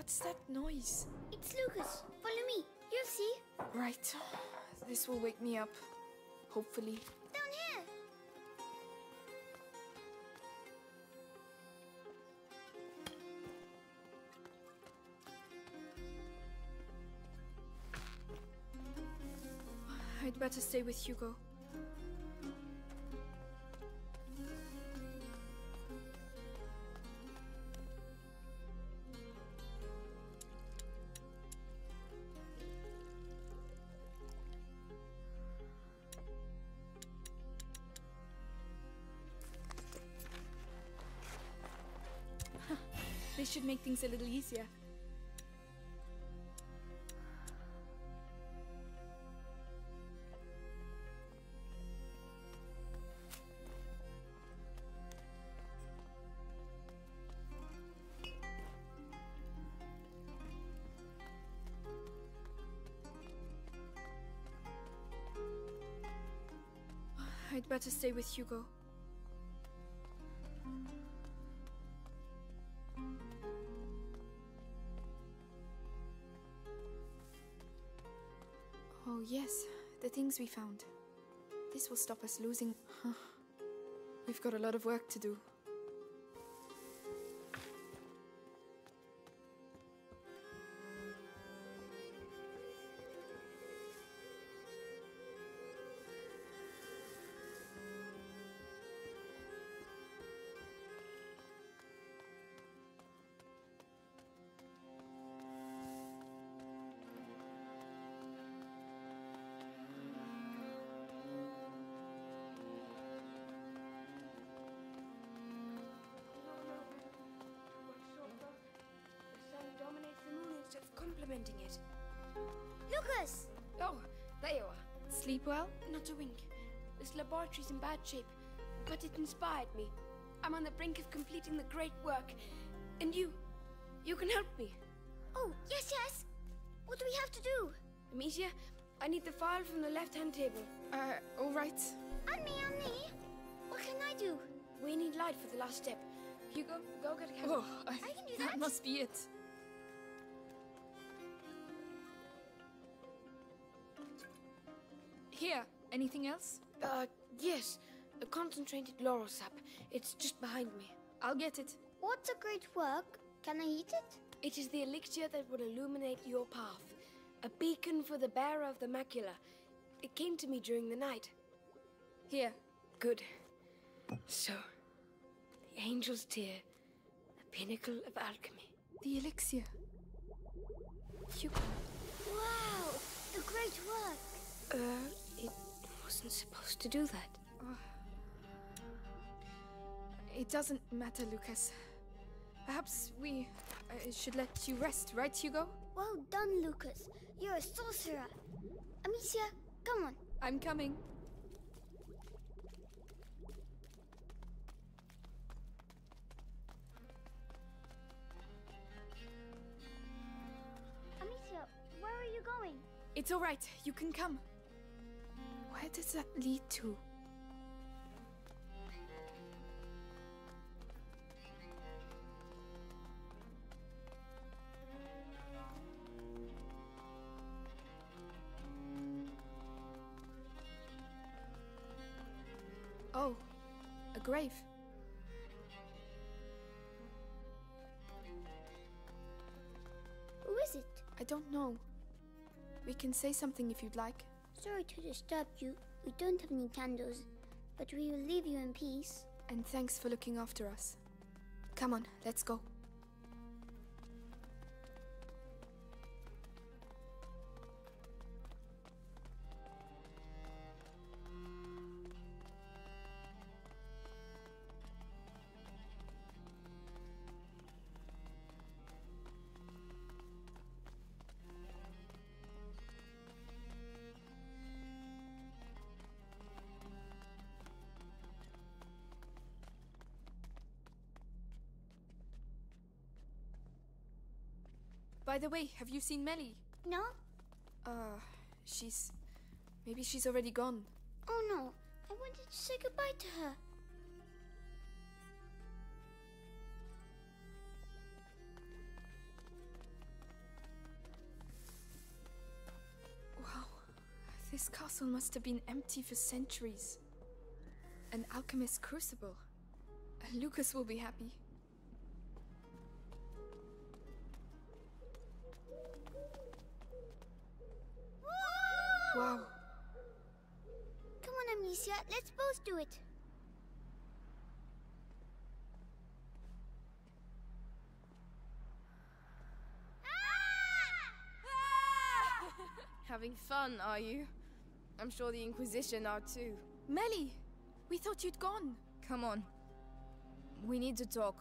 What's that noise? It's Lucas. Follow me. You'll see. Right. This will wake me up. Hopefully. Down here. I'd better stay with Hugo. This should make things a little easier. I'd better stay with Hugo. Oh yes, the things we found. This will stop us losing... We've got a lot of work to do. Complementing it. Lucas! Oh, there you are. Sleep well? Not a wink. This laboratory's in bad shape, but it inspired me. I'm on the brink of completing the great work. And you can help me. Oh, yes, yes. What do we have to do? Amicia, I need the file from the left-hand table. All right. And me. What can I do? We need light for the last step. Hugo, go get a candle. Oh, I can do that. That must be it. Here, anything else? Yes. A concentrated laurel sap. It's just behind me. I'll get it. What's a great work? Can I eat it? It is the elixir that will illuminate your path. A beacon for the bearer of the macula. It came to me during the night. Here. Good. So, the angel's tear, the pinnacle of alchemy. The elixir. Hugo. Wow, the great work. It wasn't supposed to do that. It doesn't matter, Lucas. Perhaps we should let you rest, right, Hugo? Well done, Lucas. You're a sorcerer. Amicia, come on. I'm coming. Amicia, where are you going? It's all right. You can come. Where does that lead to? Oh, a grave. Who is it? I don't know. We can say something if you'd like. Sorry to disturb you. We don't have any candles, but we will leave you in peace. And thanks for looking after us. Come on, let's go. By the way, have you seen Melly? No? Maybe she's already gone. Oh no, I wanted to say goodbye to her. This castle must have been empty for centuries. An alchemist's crucible. Lucas will be happy. Wow. Come on, Amicia, let's both do it. Having fun, are you? I'm sure the Inquisition are too. Melly! We thought you'd gone. Come on. We need to talk.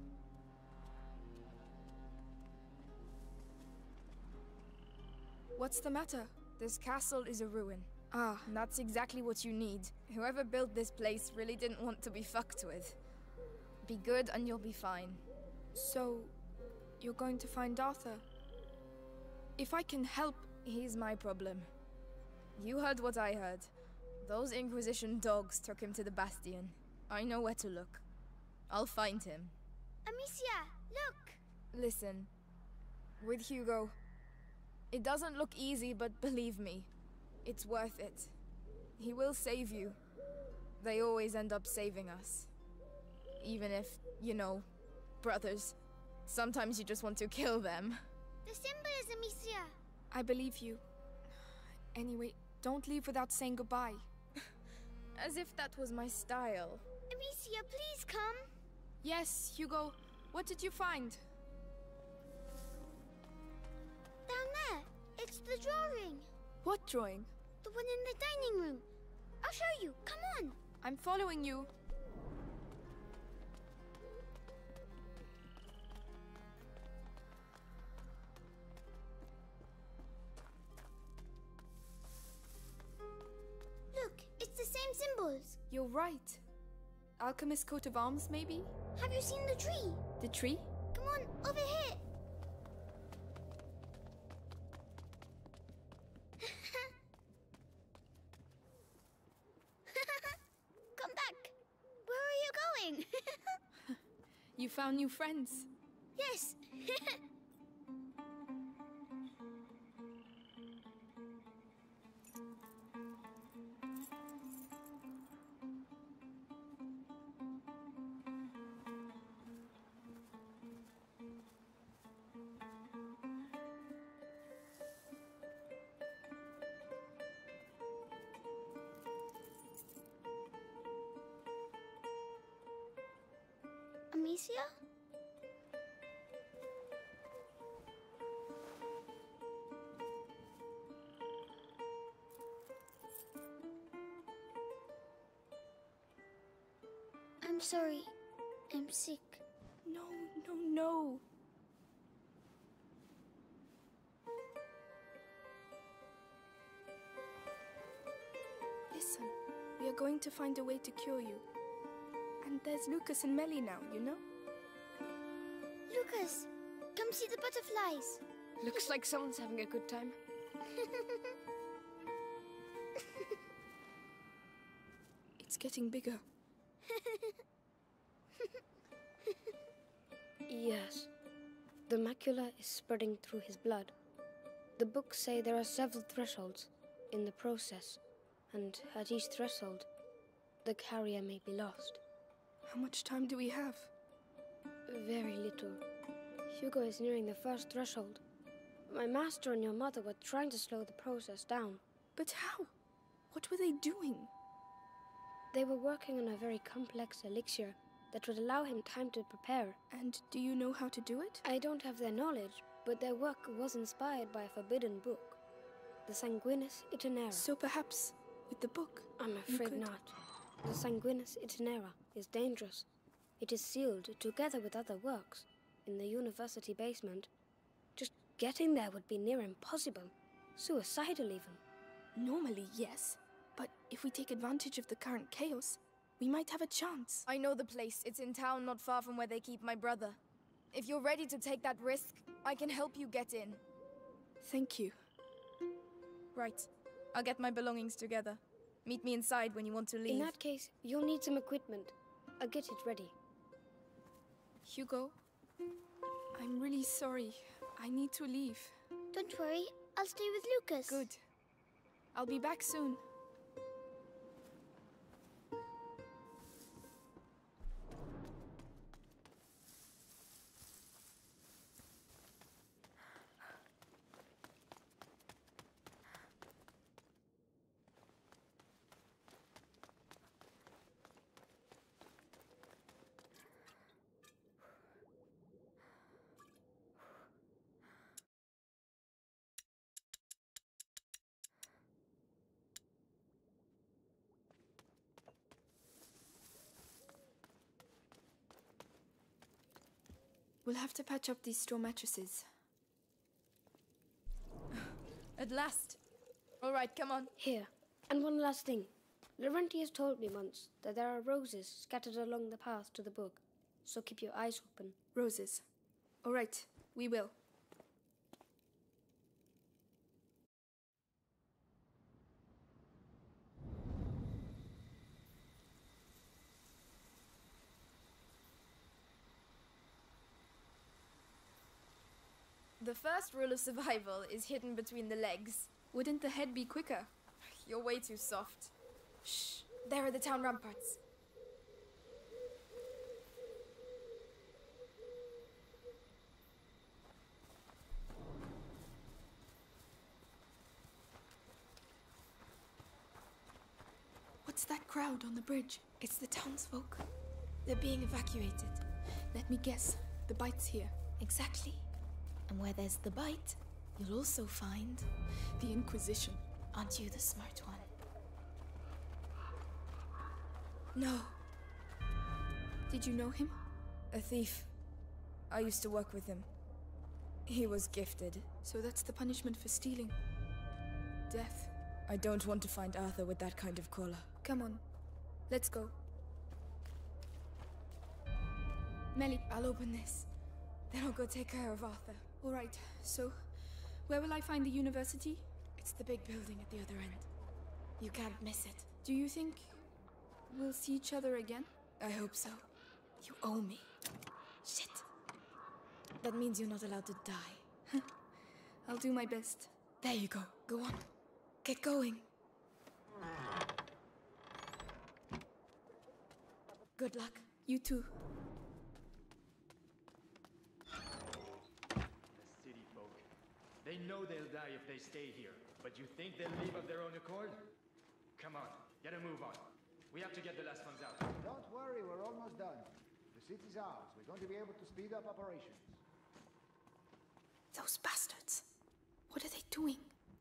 What's the matter? This castle is a ruin. Ah, And that's exactly what you need. Whoever built this place really didn't want to be fucked with. Be good and you'll be fine. so you're going to find Arthur? If I can help... He's my problem. You heard what I heard. Those Inquisition dogs took him to the Bastion. I know where to look. I'll find him. Amicia, look! Listen, with Hugo, it doesn't look easy, but believe me, it's worth it. He will save you. They always end up saving us. Even if, you know, brothers. Sometimes you just want to kill them. The symbol is Amicia. I believe you. Anyway, don't leave without saying goodbye. As if that was my style. Amicia, please come. Yes, Hugo. What did you find? Down there. It's the drawing. What drawing? The one in the dining room. I'll show you. Come on. I'm following you. Look, it's the same symbols. You're right. Alchemist's coat of arms, maybe? Have you seen the tree? The tree? Come on, over here. Come back. Where are you going? You found new friends. Yes. Amicia? I'm sorry. I'm sick. No, no, no. Listen, we are going to find a way to cure you. And there's Lucas and Melly now, you know? Lucas, come see the butterflies. Looks like someone's having a good time. It's getting bigger. Yes. The macula is spreading through his blood. The books say there are several thresholds in the process, and at each threshold, the carrier may be lost. How much time do we have? Very little. Hugo is nearing the first threshold. My master and your mother were trying to slow the process down. But how? What were they doing? They were working on a very complex elixir that would allow him time to prepare. And do you know how to do it? I don't have their knowledge, but their work was inspired by a forbidden book, the Sanguinis Itinera. So perhaps with the book. I'm you afraid could- not. The Sanguinis Itinera is dangerous. It is sealed together with other works in the university basement. Just getting there would be near impossible. Suicidal even. Normally, yes. But if we take advantage of the current chaos, we might have a chance. I know the place. It's in town not far from where they keep my brother. If you're ready to take that risk, I can help you get in. Thank you. Right. I'll get my belongings together. Meet me inside when you want to leave. In that case, you'll need some equipment. I'll get it ready. Hugo, I'm really sorry. I need to leave. Don't worry, I'll stay with Lucas. Good. I'll be back soon. We'll have to patch up these straw mattresses. At last. All right, come on. Here. And one last thing. Laurentius told me once that there are roses scattered along the path to the book, so keep your eyes open. Roses. All right, we will. The first rule of survival is hidden between the legs. Wouldn't the head be quicker? You're way too soft. Shh, there are the town ramparts. What's that crowd on the bridge? It's the townsfolk. They're being evacuated. Let me guess. The bite's here. Exactly. And where there's the bite, you'll also find the Inquisition. Aren't you the smart one? No. Did you know him? A thief. I used to work with him. He was gifted. So that's the punishment for stealing. Death. I don't want to find Arthur with that kind of collar. Come on. Let's go. Melly, I'll open this. Then I'll go take care of Arthur. All right, so where will I find the university? It's the big building at the other end. You can't miss it. Do you think we'll see each other again? I hope so. You owe me. Shit. That means you're not allowed to die. I'll do my best. There you go. Go on. Get going. Good luck. You too. They know they'll die if they stay here, but you think they'll leave of their own accord? Come on, get a move on. We have to get the last ones out. Don't worry, we're almost done. The city's ours. We're going to be able to speed up operations. Those bastards. What are they doing?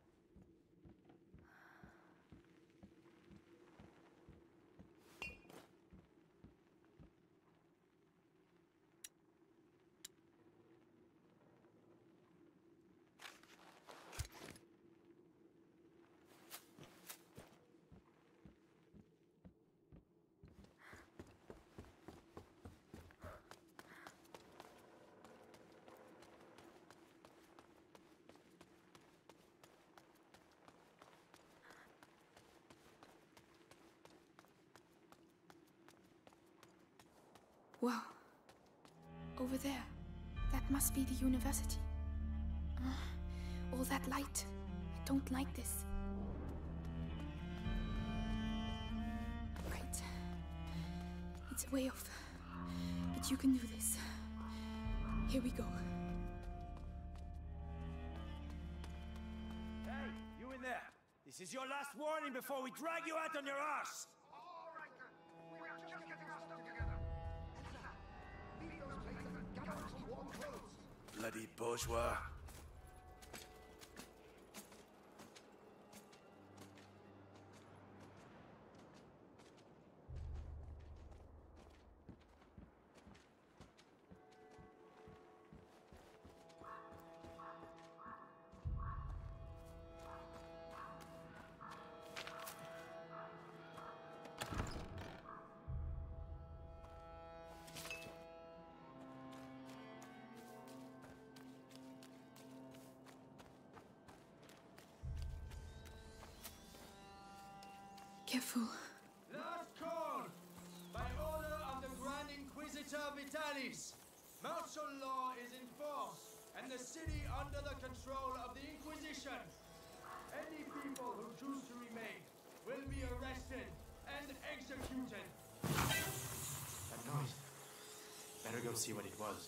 Wow. Over there. That must be the university. All that light. I don't like this. Right. It's a way off. But you can do this. Here we go. Hey, you in there! This is your last warning before we drag you out on your arse! Bloody bourgeois. Careful. Last call! By order of the Grand Inquisitor Vitalis, martial law is in force, and the city under the control of the Inquisition. Any people who choose to remain will be arrested and executed. That noise. Better go see what it was.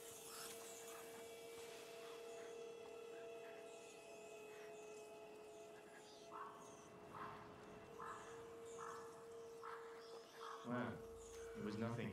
Well, it was nothing.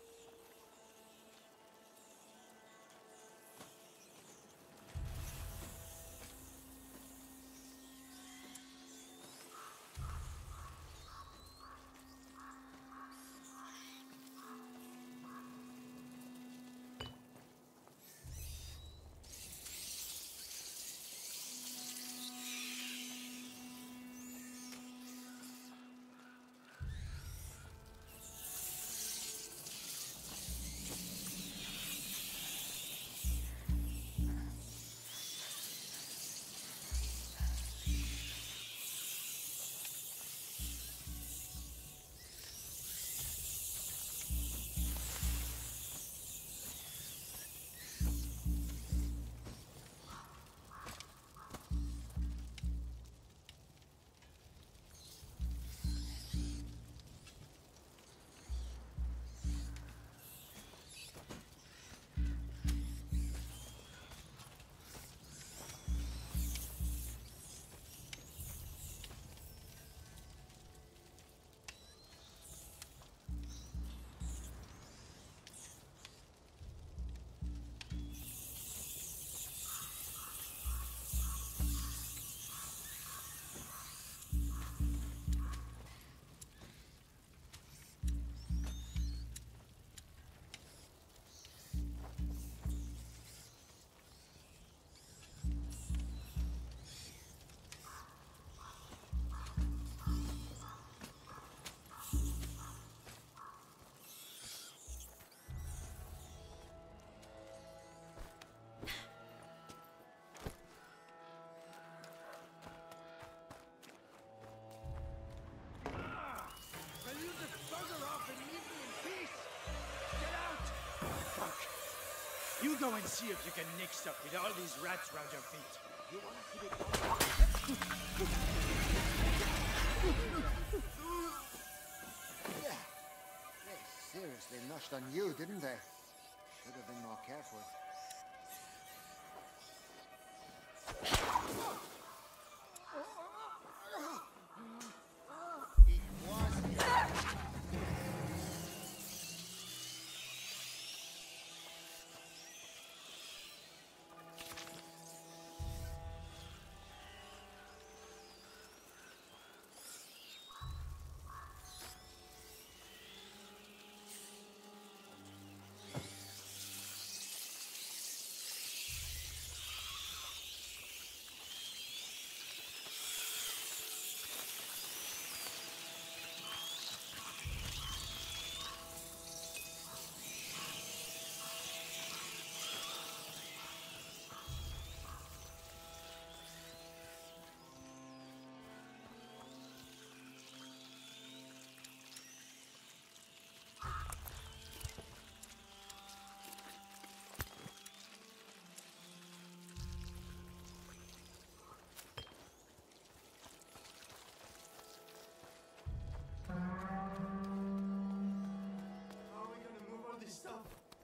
You go and see if you can nick stuff with all these rats round your feet. You wanna keep it Yeah. They seriously noshed on you, didn't they? Should have been more careful. It was... How are we gonna move all this stuff?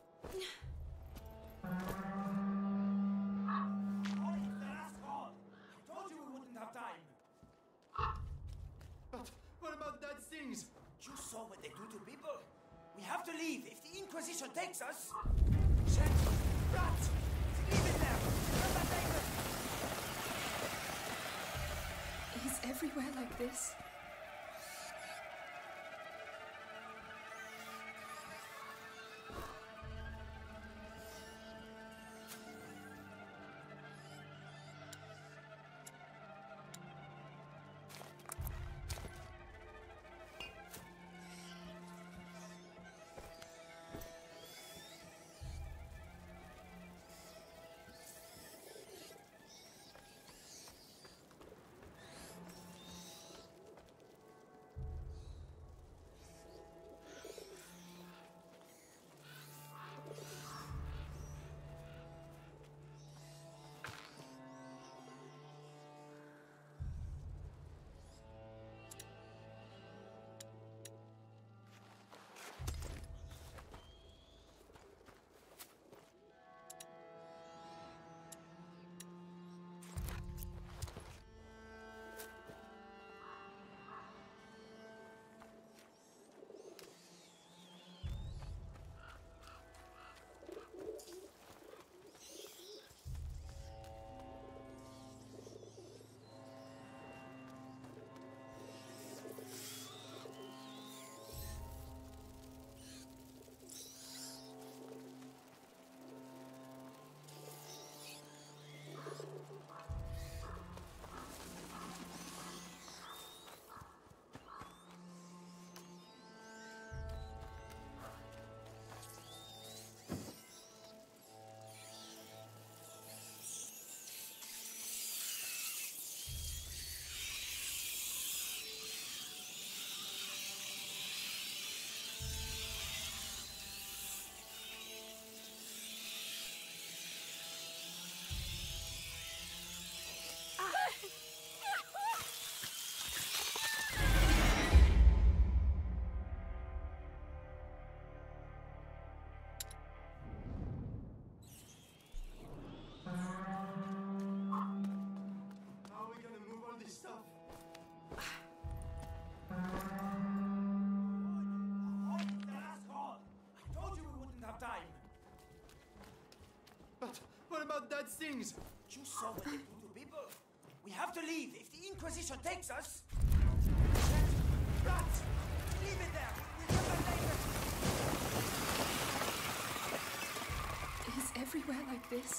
But what about that things? You saw what they do to people? We have to leave if the Inquisition takes us. Shit! Rat! Leave it there! Come back later! He's everywhere like this. What about that things? You saw what they do to people. We have to leave. If the Inquisition takes us... Rats! Leave it there. We'll come back later. Is everywhere like this?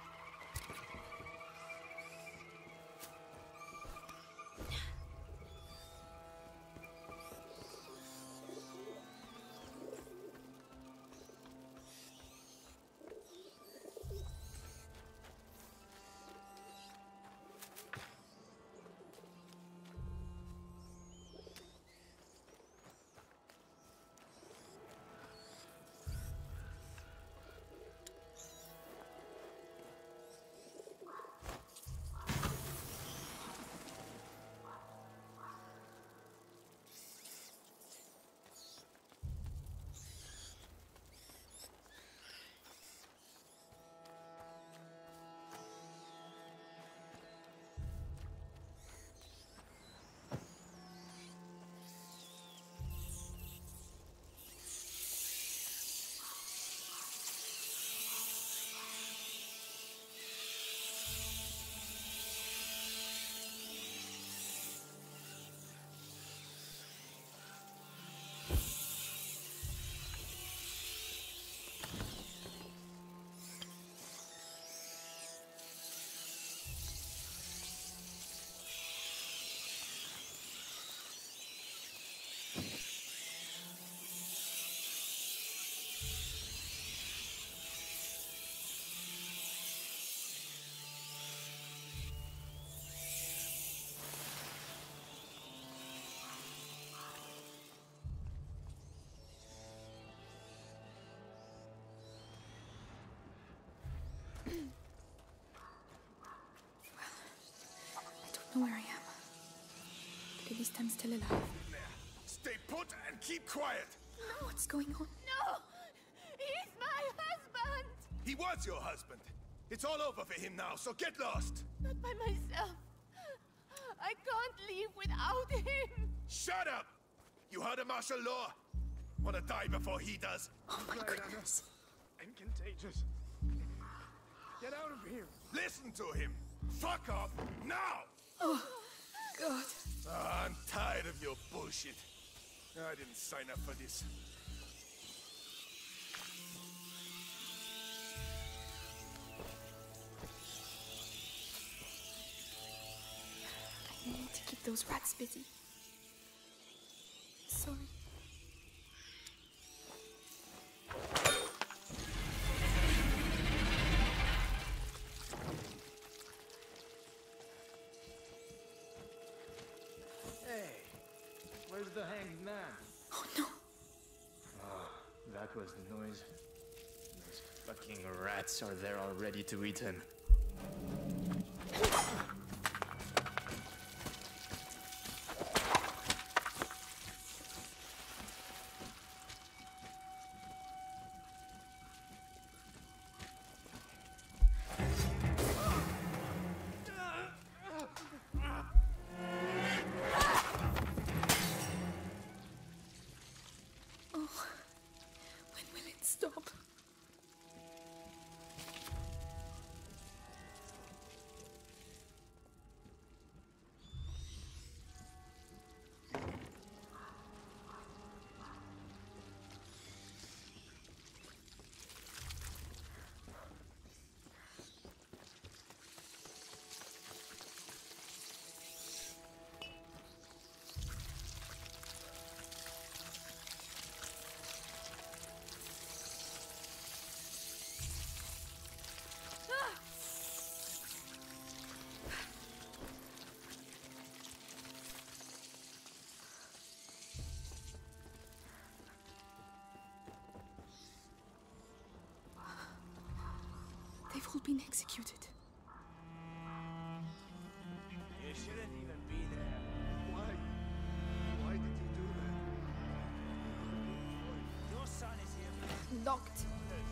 I don't know where I am. But at least I'm still alive. Stay put and keep quiet. No, what's going on? No! He's my husband! He was your husband. It's all over for him now, so get lost. Not by myself. I can't leave without him. Shut up! You heard of martial law? Wanna die before he does? Oh my goodness. And contagious. Get out of here. Listen to him. Fuck off now! Oh, God. I'm tired of your bullshit. I didn't sign up for this. I need to keep those rats busy. Sorry. Where's the hanged man? Oh no! Oh, that was the noise. Those fucking rats are there already to eat him. Stop. They've all been executed. You shouldn't even be there. Why? Why did you do that? Your son is here. Locked.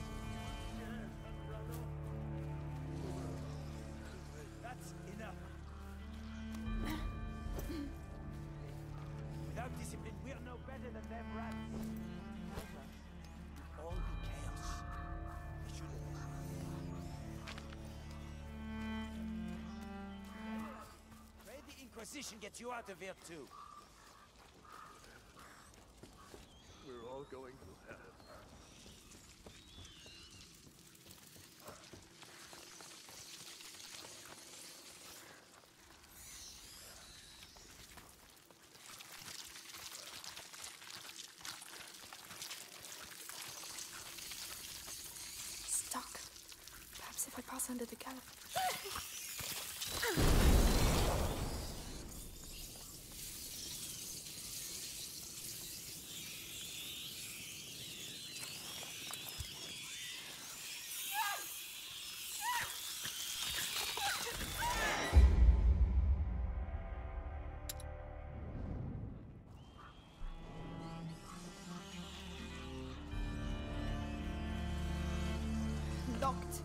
That's enough. Without discipline, we're no better than them rats. It'll all be chaos. We should have listened. Inquisition gets you out of here too. We're all going to hell. Stuck. Perhaps if I pass under the gallows. Locked.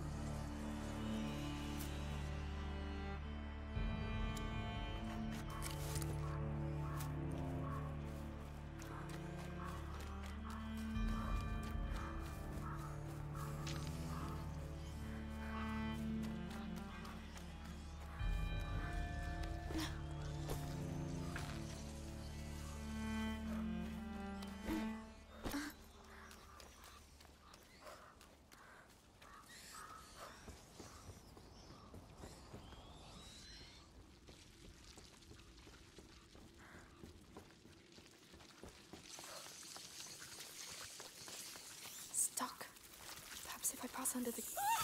Stuck. Perhaps if I pass under the...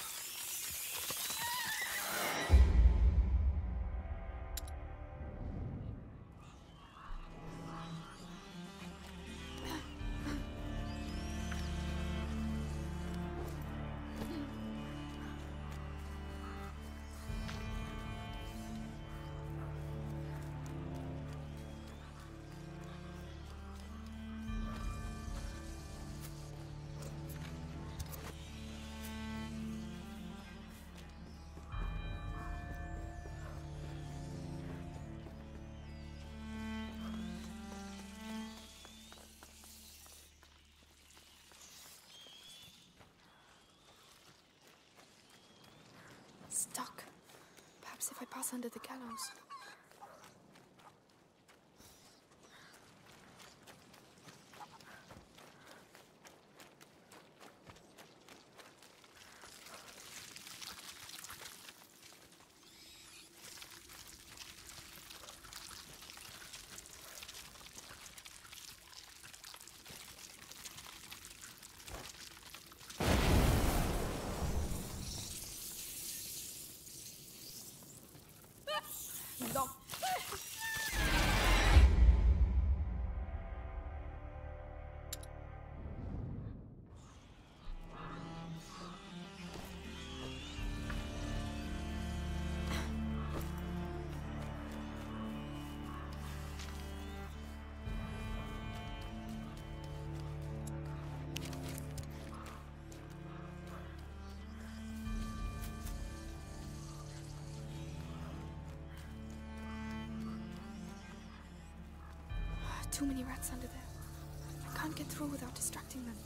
Stuck. Perhaps if I pass under the gallows. Locked. Too many rats under there. I can't get through without distracting them.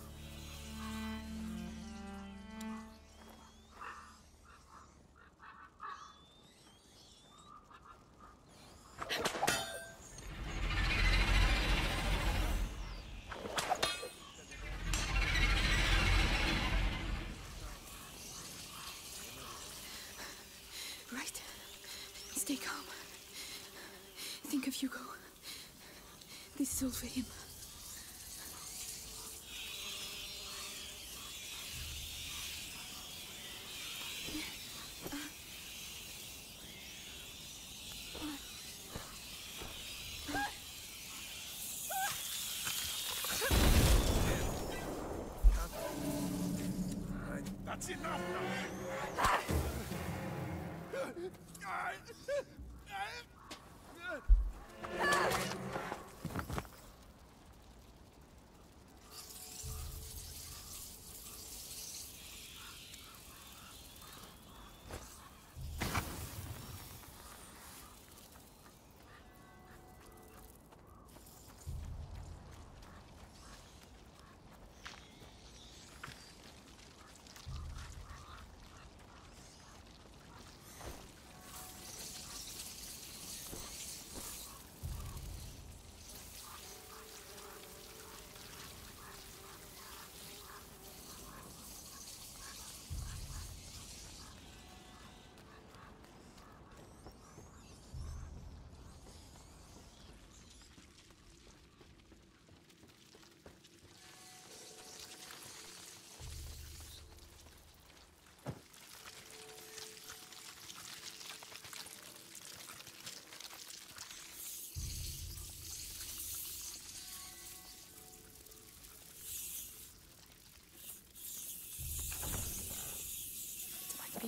Right. Stay calm. Think of Hugo. This is all for him. That's enough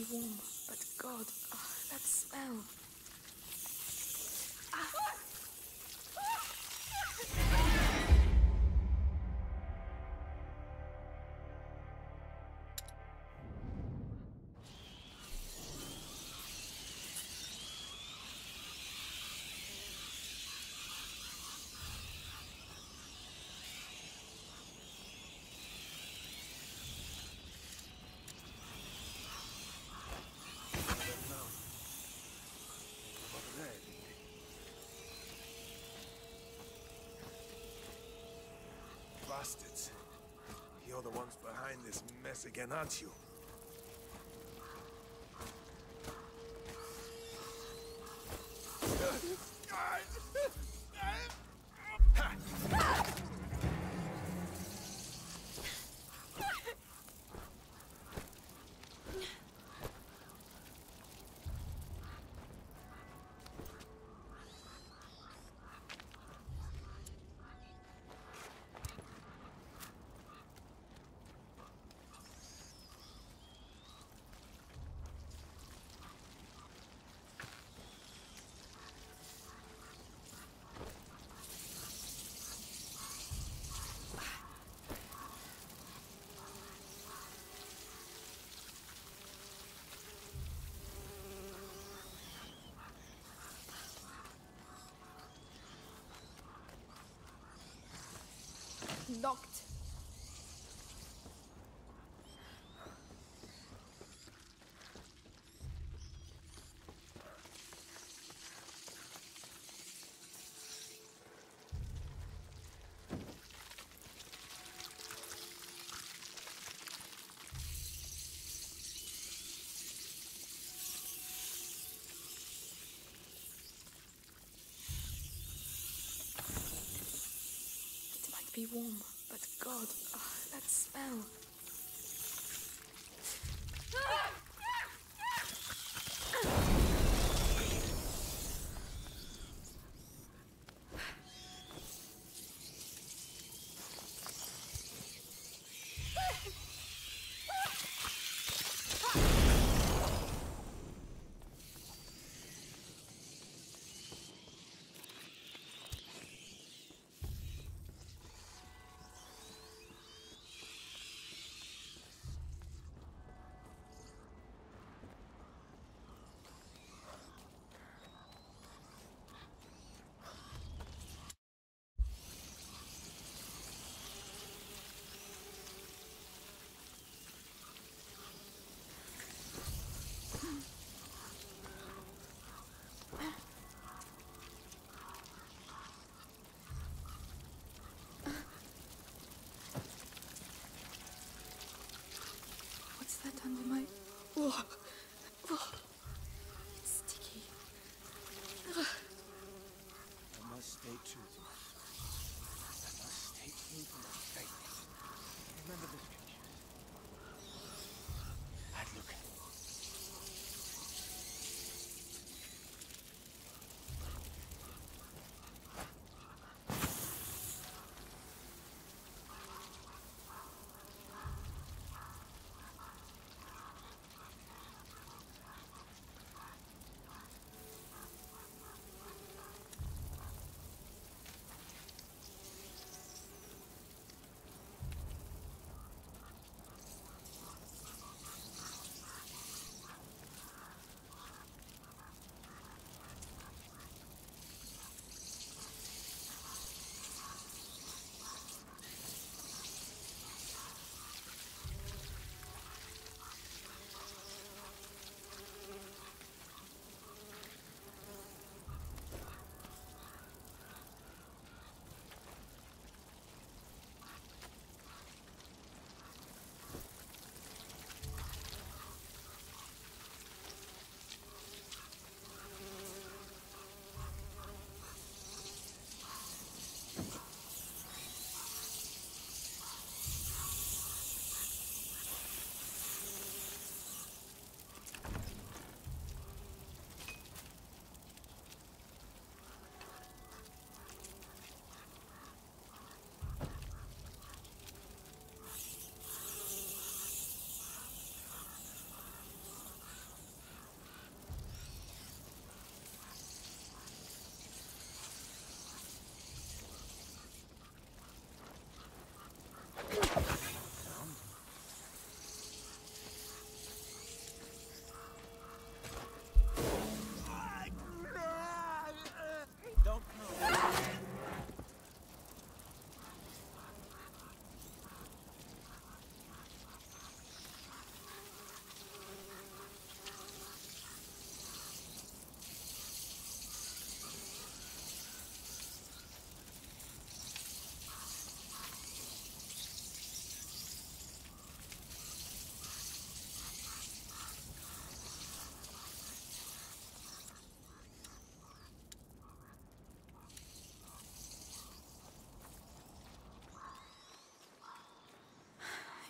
warm, but God, that smell. Bastards. You're the ones behind this mess again, aren't you? Locked. It might be warm, but God, that smell.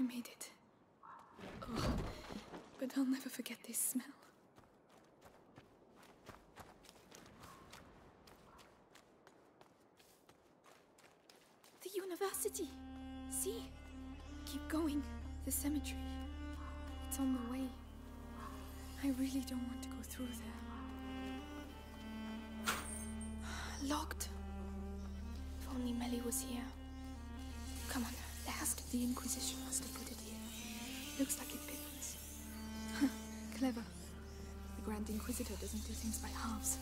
made it. Oh, but I'll never forget this smell. The university! See? Keep going. The cemetery. It's on the way. I really don't want to go through there. Locked. If only Melly was here. Come on, the Inquisition must have put it here. Looks like it fits. Clever. The Grand Inquisitor doesn't do things by halves.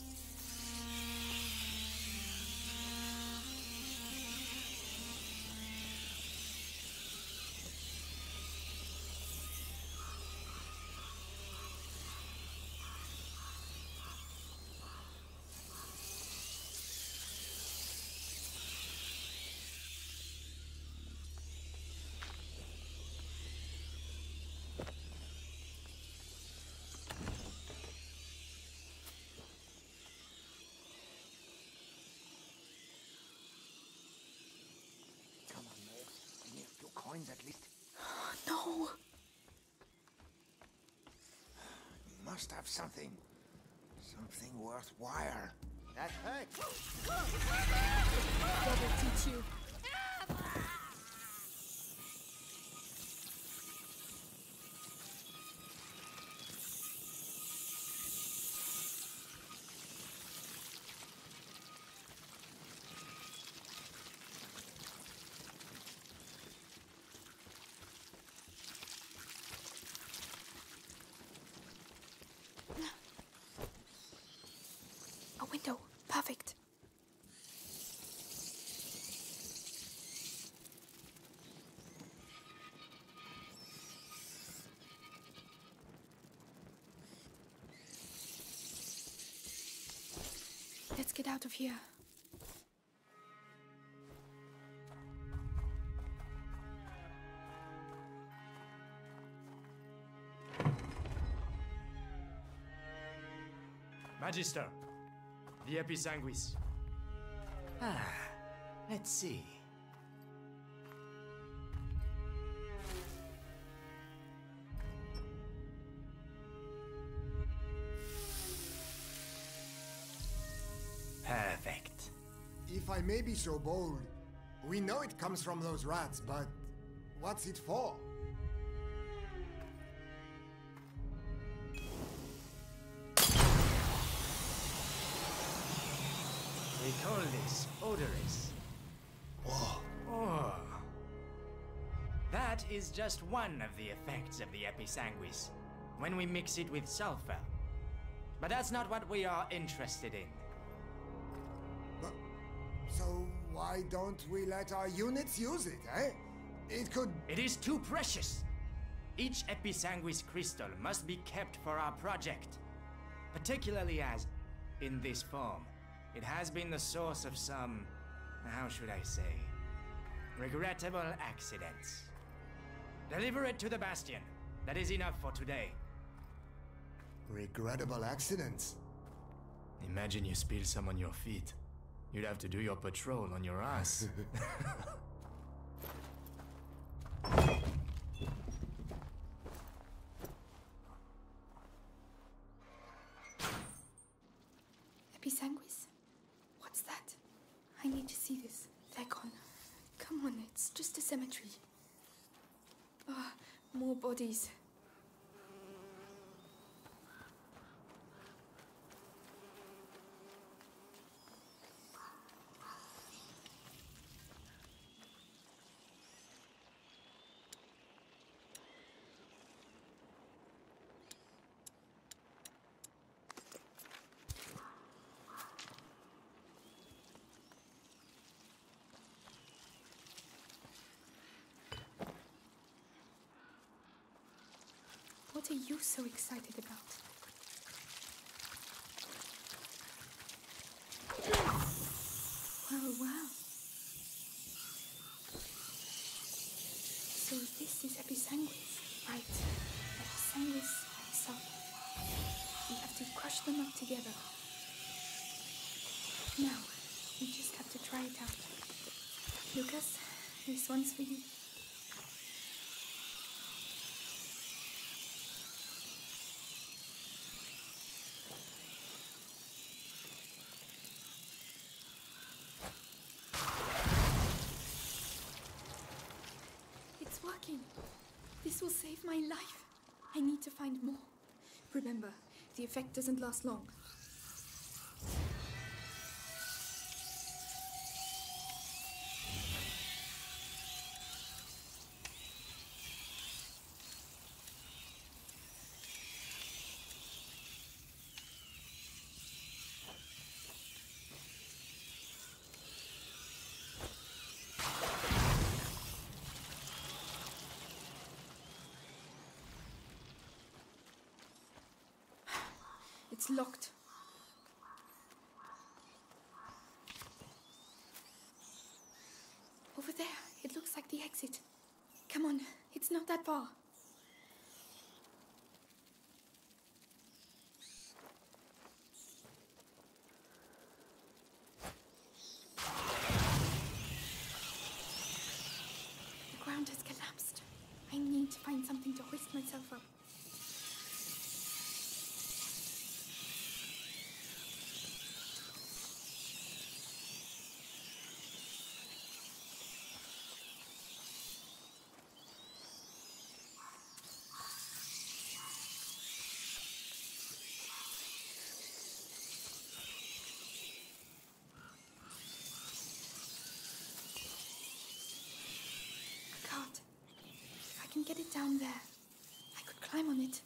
Coins at least. No! You must have something. Something worthwhile. That hurt. God will teach you. Window. Perfect. Let's get out of here. Magister. The Episanguis. Let's see. Perfect. If I may be so bold, we know it comes from those rats, but what's it for? We call this odorous. Whoa. Oh. That is just one of the effects of the Episanguis, when we mix it with sulfur. But that's not what we are interested in. But, so why don't we let our units use it, eh? It could... It is too precious. Each Episanguis crystal must be kept for our project. Particularly as, in this form, it has been the source of some, how should I say, regrettable accidents. Deliver it to the Bastion. That is enough for today. Regrettable accidents? Imagine you spill some on your feet. You'd have to do your patrol on your ass. Episanguis? What's that? I need to see this. They're gone. Come on, it's just a cemetery. Ah, more bodies. What are you so excited about? Well, well. So this is Episanguis, right? Episanguis and sulfur. We have to crush them up together. Now, we just have to try it out. Lucas, this one's for you. saved my life. I need to find more. Remember, the effect doesn't last long. It's locked. Over there, it looks like the exit. Come on, it's not that far. The ground has collapsed. I need to find something to hoist myself up. I can get it down there. I could climb on it.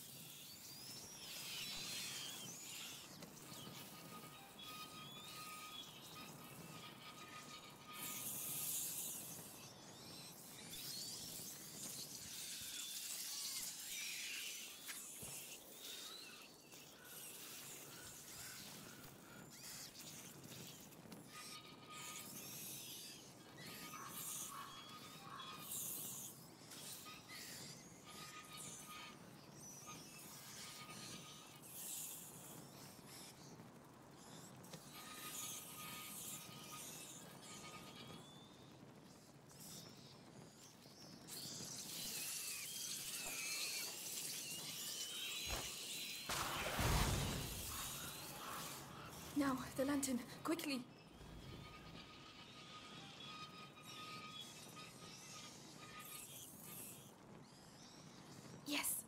Now, the lantern, quickly! Yes!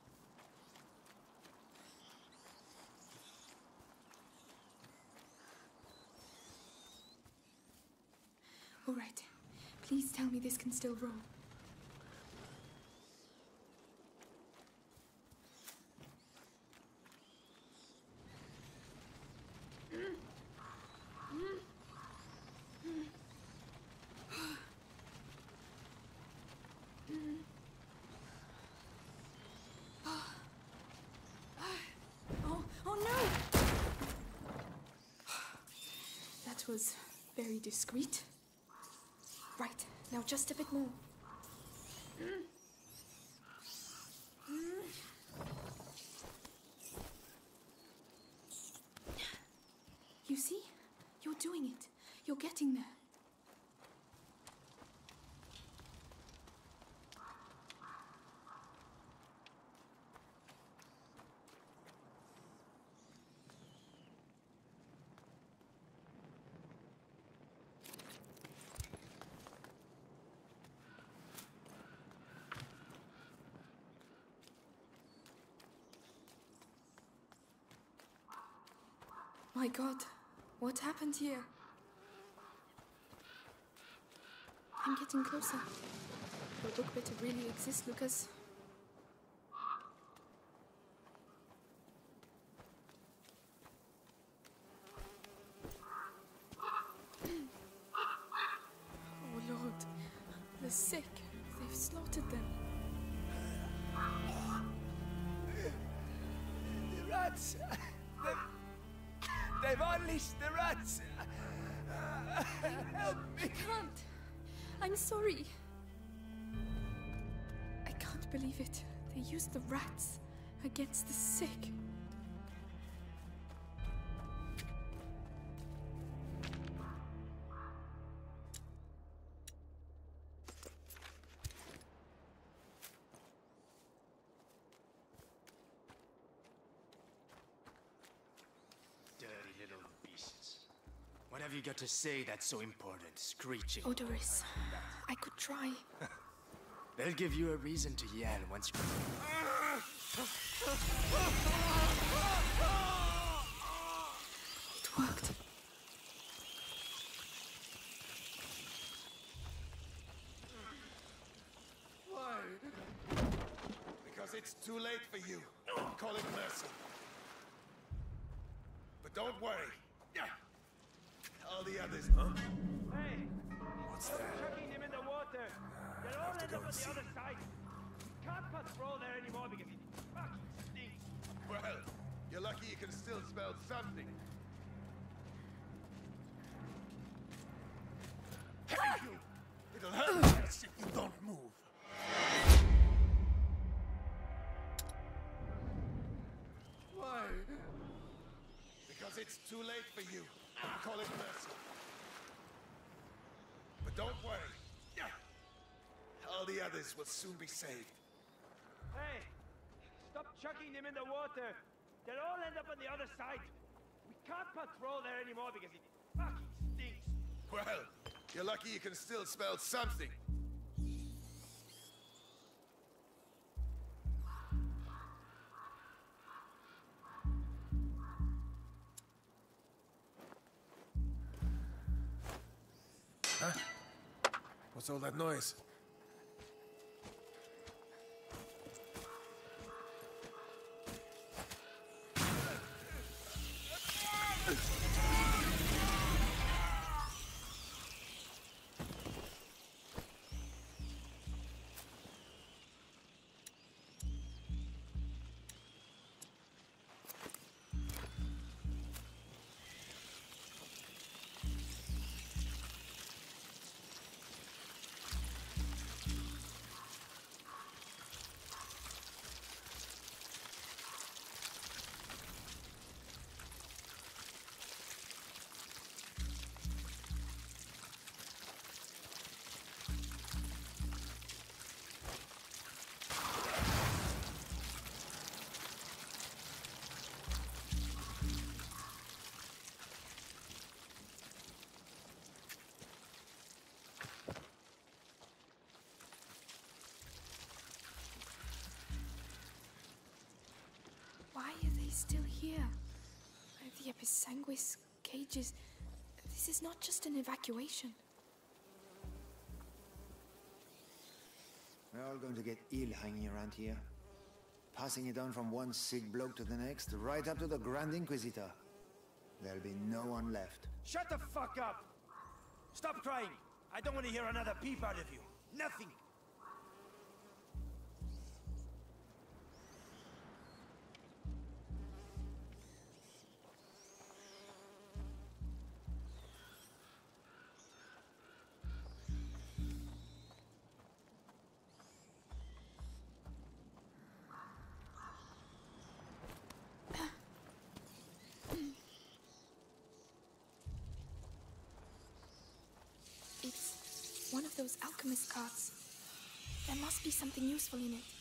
All right. Please tell me this can still roll. That was very discreet. Right, now just a bit more. You see? You're doing it. You're getting there. My God, what happened here? I'm getting closer. Your book better really exist, Lucas. Oh Lord, the sick, they've slaughtered them. The rats! They've unleashed the rats! Help me! I can't. I'm sorry. I can't believe it. They used the rats against the sick. What have you got to say that's so important? Screeching. Odoris, I could try. They'll give you a reason to yell once you... It worked. Why? Because it's too late for you. Call it mercy. But don't worry. All the others... Huh? Hey! What's Stop that? chucking them in the water! They'll all end up on the other side! Can't patrol there anymore because it fucking stinks! Well, you're lucky you can still smell something. It'll hurt less if you don't move. Why? Because it's too late for you. Call it mercy. But don't worry. All the others will soon be saved. Hey! Stop chucking them in the water! They'll all end up on the other side! We can't patrol there anymore because it fucking stinks! Well, you're lucky you can still smell something. Huh? What's all that noise? Why are they still here? The Episanguis cages. This is not just an evacuation. We're all going to get ill hanging around here. Passing it on from one sick bloke to the next, right up to the Grand Inquisitor. There'll be no one left. Shut the fuck up! Stop crying! I don't want to hear another peep out of you. Nothing! It's one of those alchemist carts. There must be something useful in it.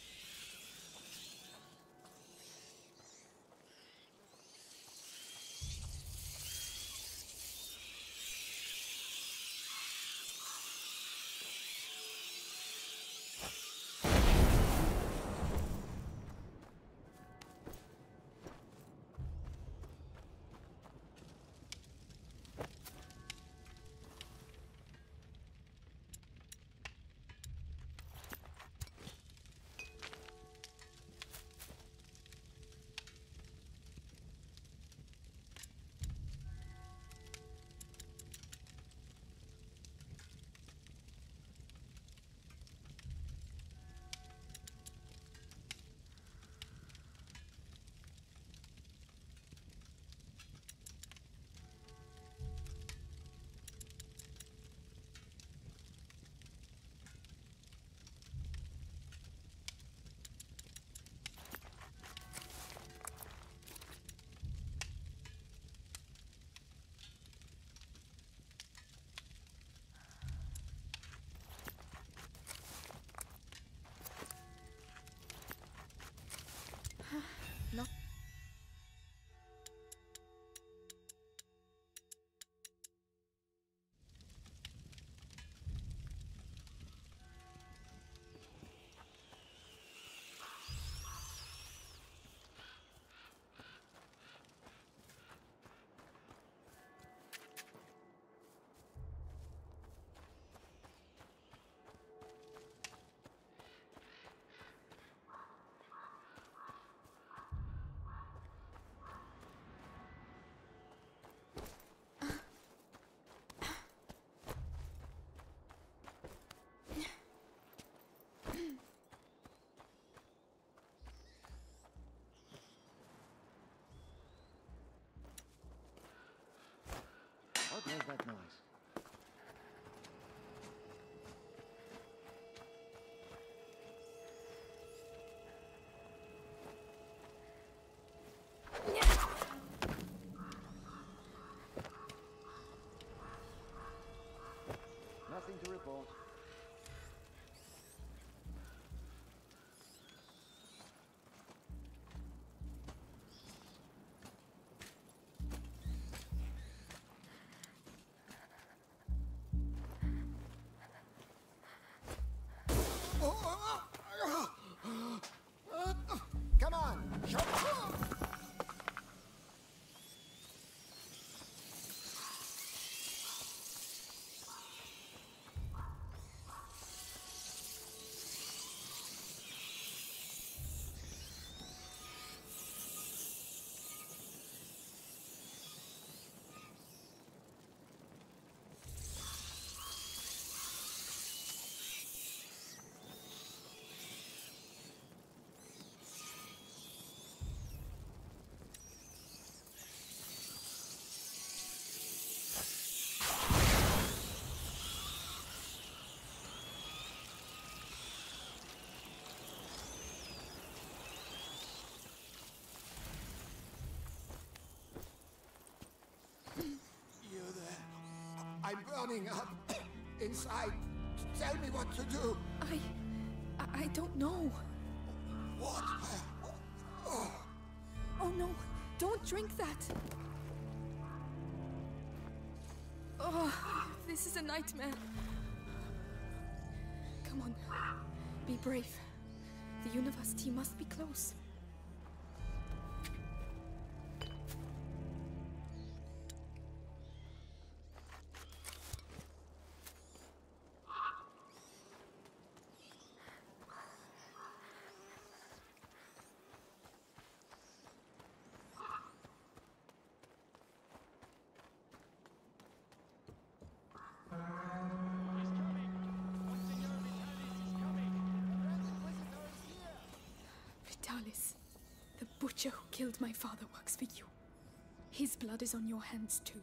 burning up inside. Tell me what to do. I don't know. What? Oh no, don't drink that. Oh, this is a nightmare. Come on, be brave. The university must be close. Vitalis, the butcher who killed my father works for you. His blood is on your hands too.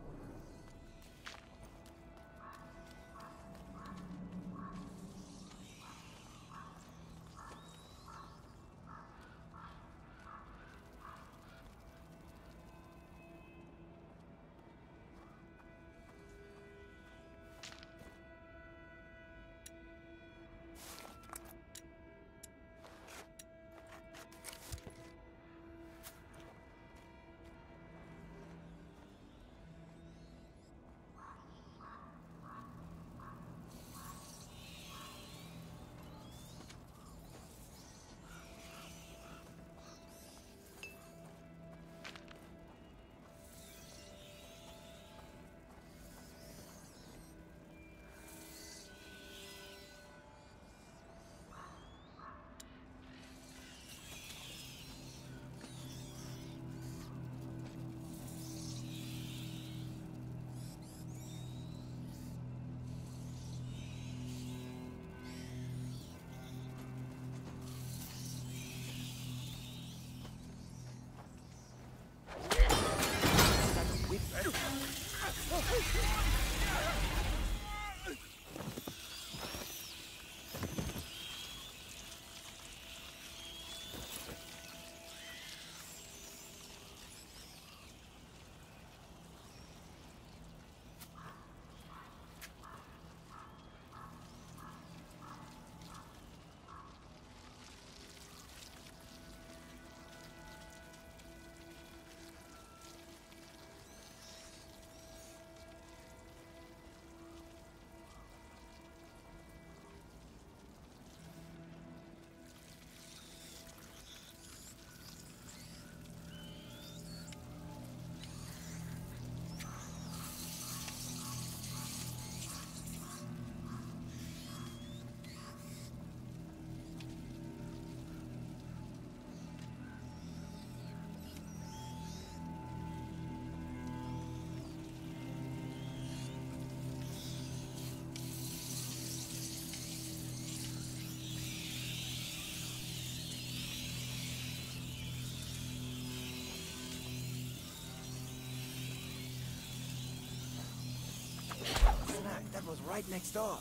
That was right next door.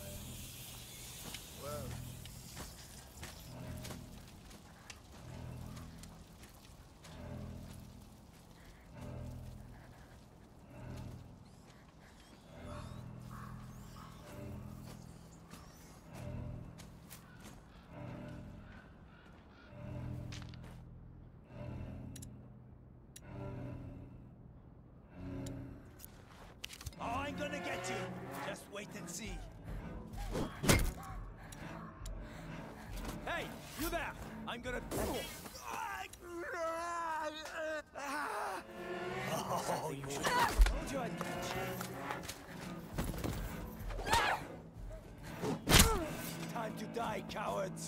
Well, I ain't gonna get you. Just wait and see. Hey, you there! I'm gonna... Oh, you should... Told you I'd catch you. Time to die, cowards!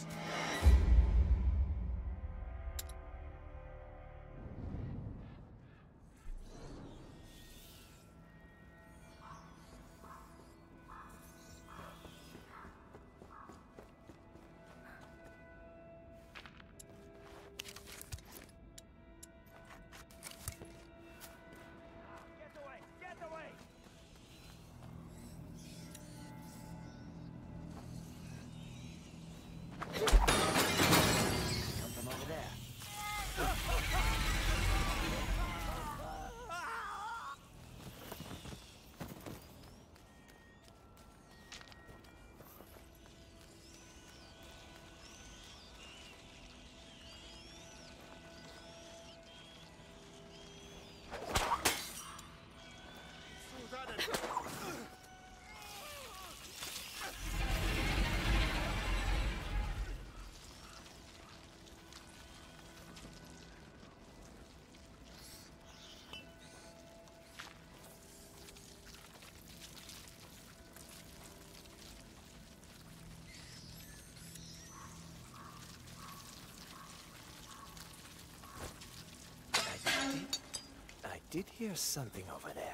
did hear something over there.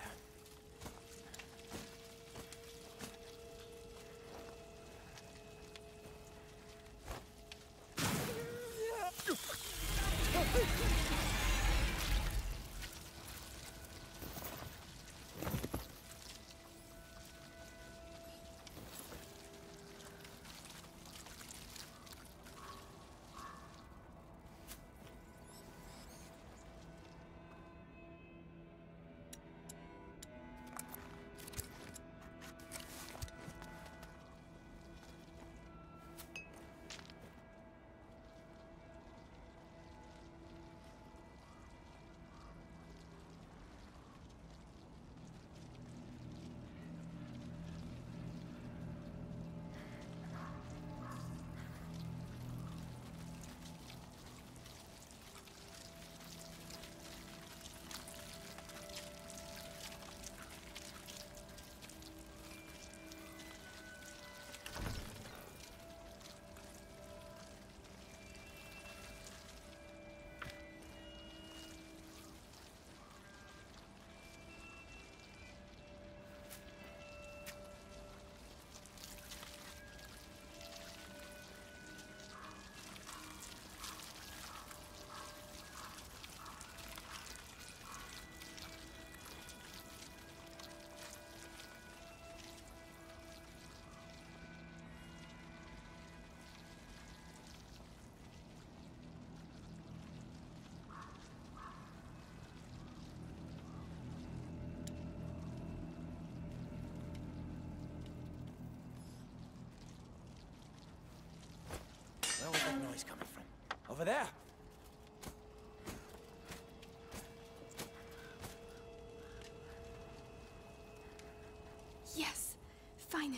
Where was that noise coming from? Over there! Yes, finally.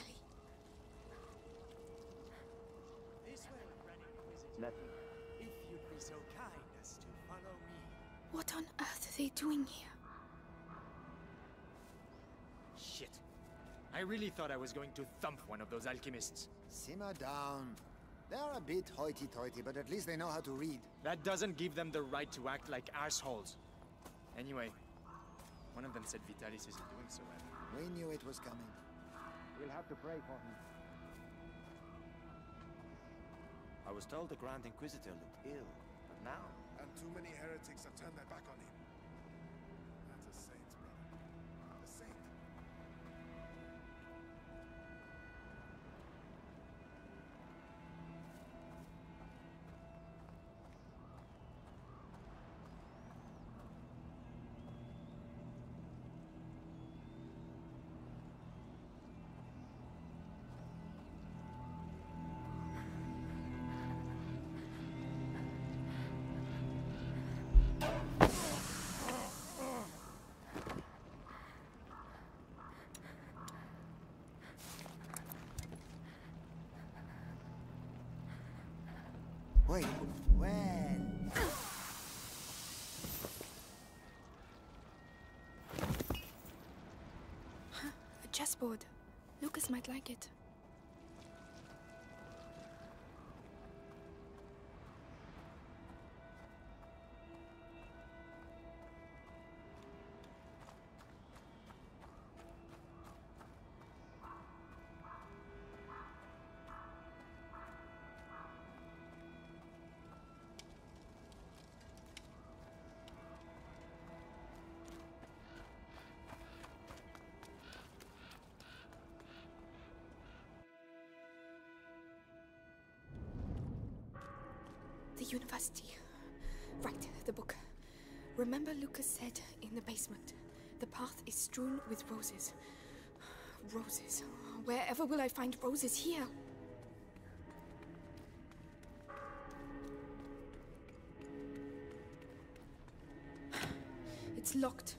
Nothing. If you'd be so kind as to follow me. What on earth are they doing here? Shit. I really thought I was going to thump one of those alchemists. Simmer down. They're a bit hoity-toity, but at least they know how to read. That doesn't give them the right to act like assholes. Anyway, one of them said Vitalis isn't doing so well. We knew it was coming. We'll have to pray for him. I was told the Grand Inquisitor looked ill, but now... And too many heretics have turned their back on him. That's a saint, brother. A saint. Wait, when? A chessboard. Lucas might like it. The university. Right, the book. Remember Lucas said in the basement, the path is strewn with roses. Roses. Wherever will I find roses here? It's locked.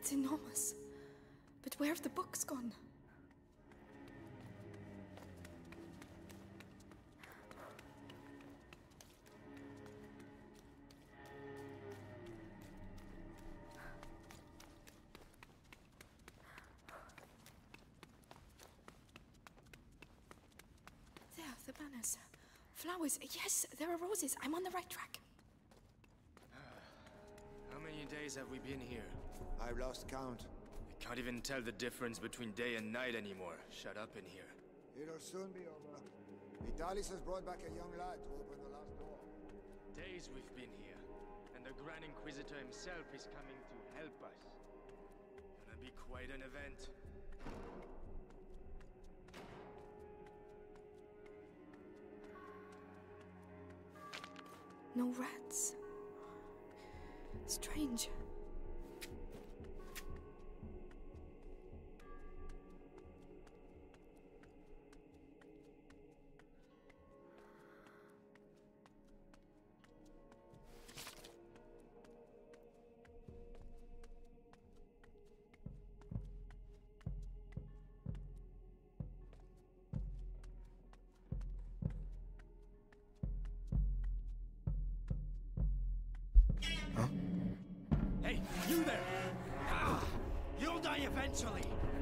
It's enormous. But where have the books gone? There, the banners. Flowers. Yes, there are roses. I'm on the right track. How many days have we been here? I've lost count. I can't even tell the difference between day and night anymore. Shut up in here. It'll soon be over. Vitalis has brought back a young lad to open the last door. Days we've been here, and the Grand Inquisitor himself is coming to help us. Gonna be quite an event. No rats. Strange. Hey, you there! Ah, you'll die eventually!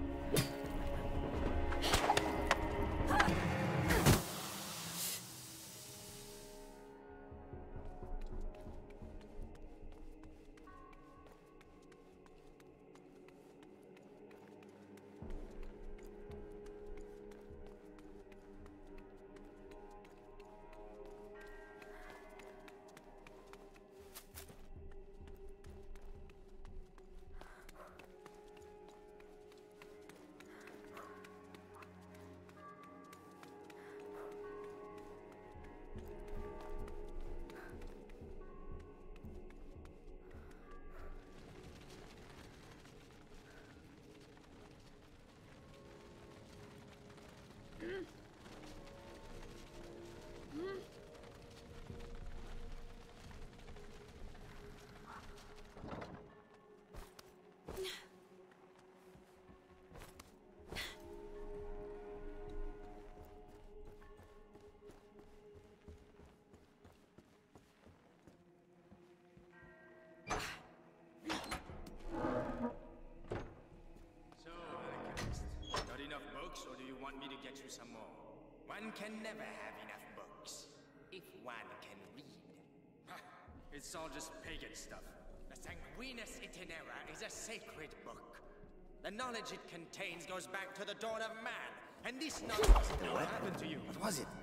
Or do you want me to get you some more? One can never have enough books, if one can read. It's all just pagan stuff. The Sanguinis Itinera is a sacred book. The knowledge it contains goes back to the dawn of man, and this knowledge... What happened to you? What was it?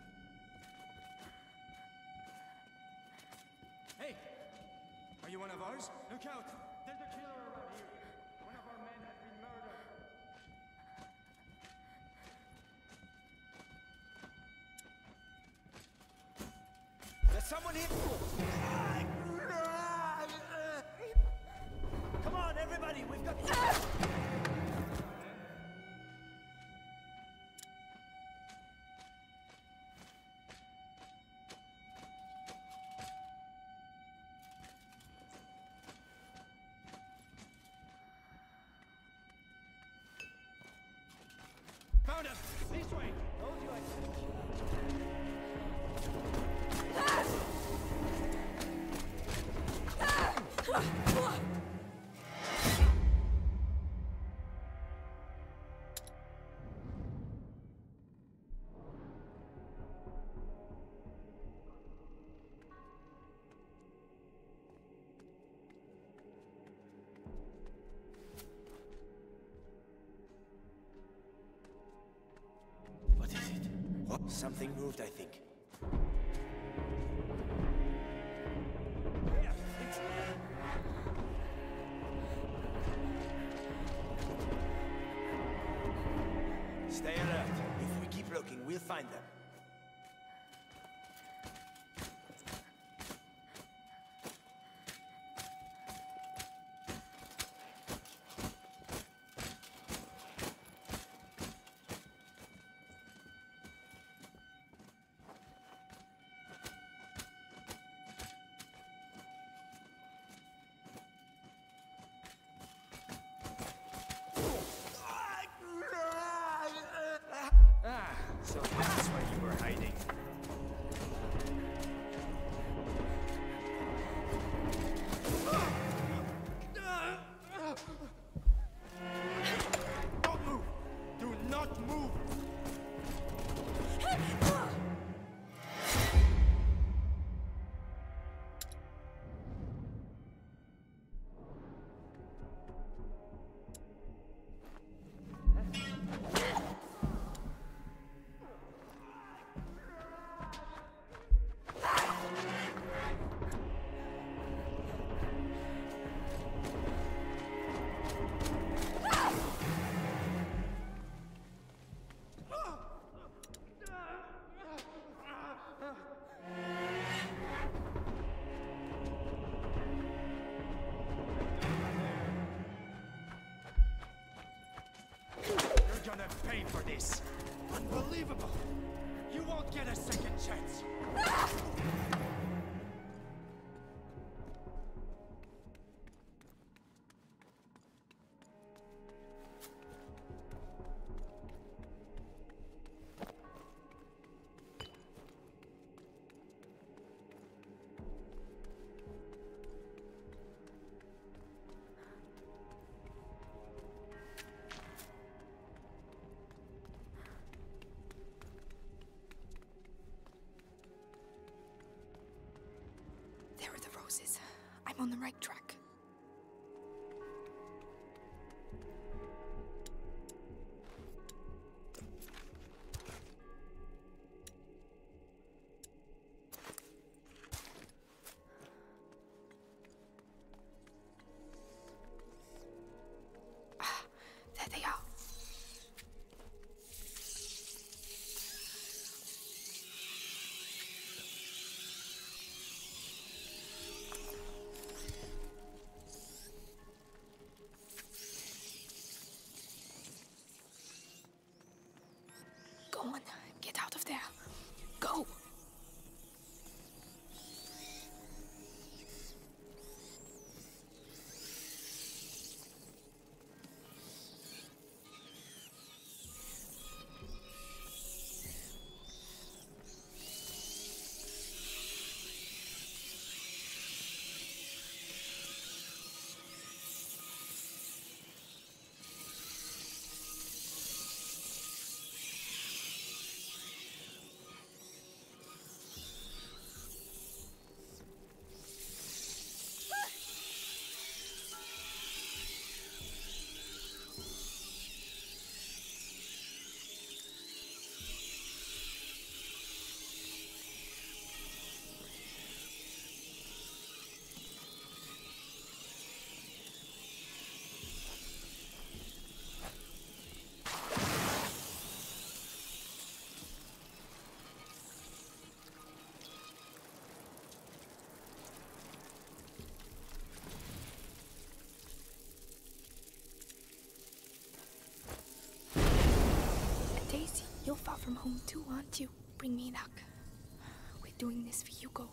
Hey! Are you one of ours? Look out! There's a killer around here! One of our men has been murdered! There's someone here! Come on, everybody! We've got... Found him! This way! Told you I'd... What is it? What? Something moved, I think. Stay alert. If we keep looking, we'll find them. were hiding. Don't move! Do not move! You're gonna pay for this! Unbelievable! You won't get a second chance! There are the roses. I'm on the right track. Ah, there they are. Go on, get out of there. Go! Daisy, you're far from home too, aren't you? Bring me luck. We're doing this for Hugo.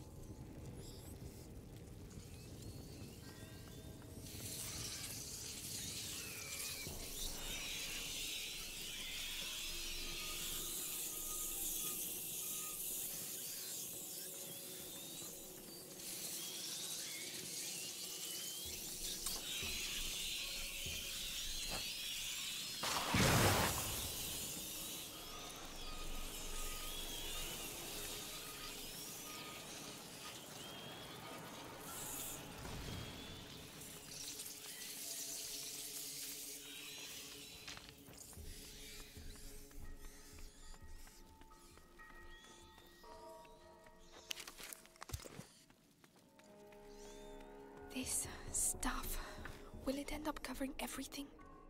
This stuff, will it end up covering everything?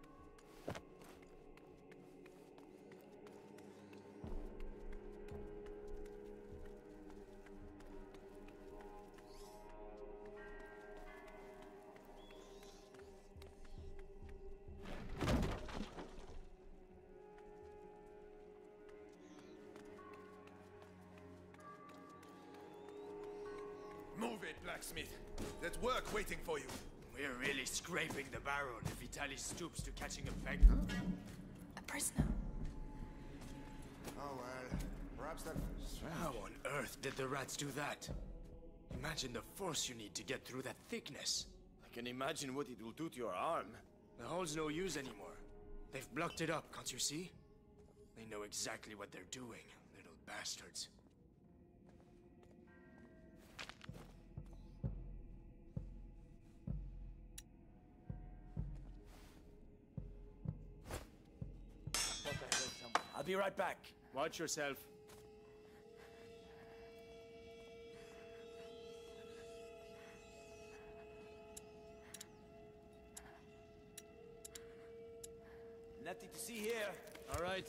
Move it, blacksmith. There's work waiting for you. We're really scraping the barrel if Vitalis stoops to catching a peg. A prisoner. Oh well, Perhaps they're strange. How on earth did the rats do that? Imagine the force you need to get through that thickness. I can imagine what it will do to your arm. The hole's no use anymore. They've blocked it up, can't you see? They know exactly what they're doing, little bastards. I'll be right back. Watch yourself. Nothing to see here. All right.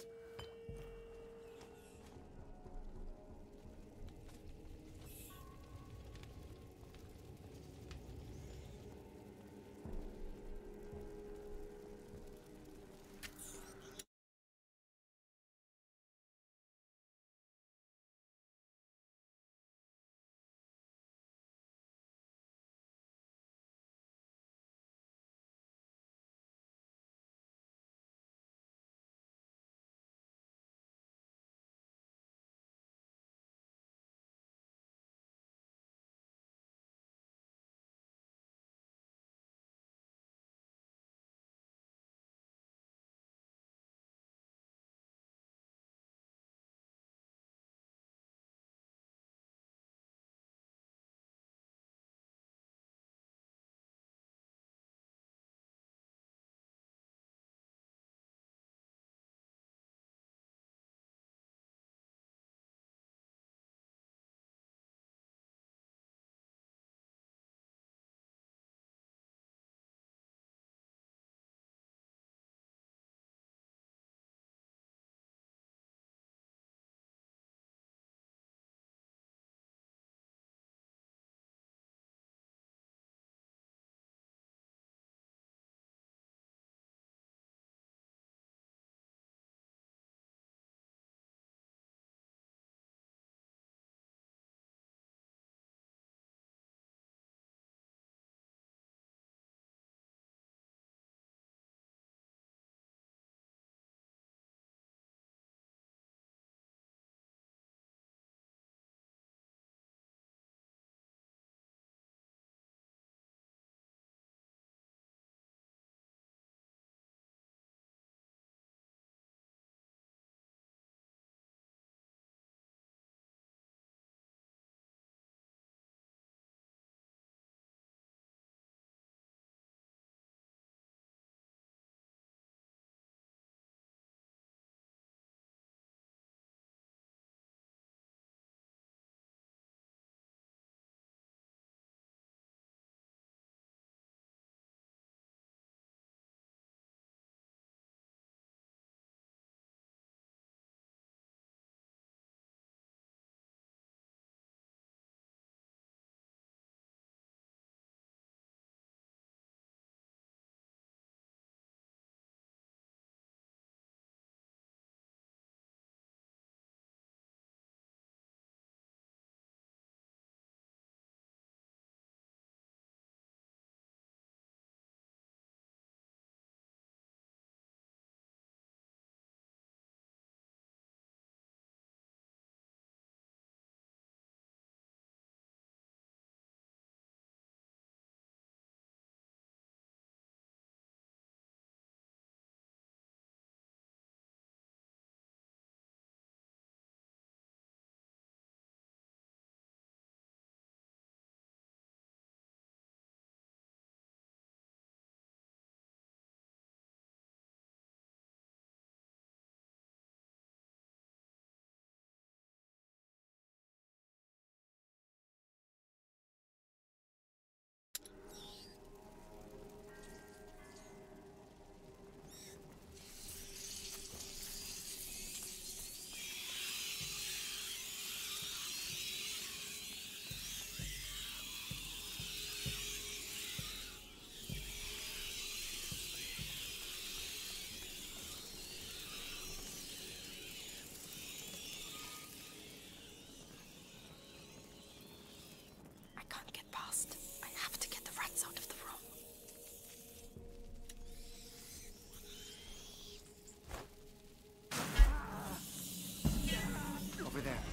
over there.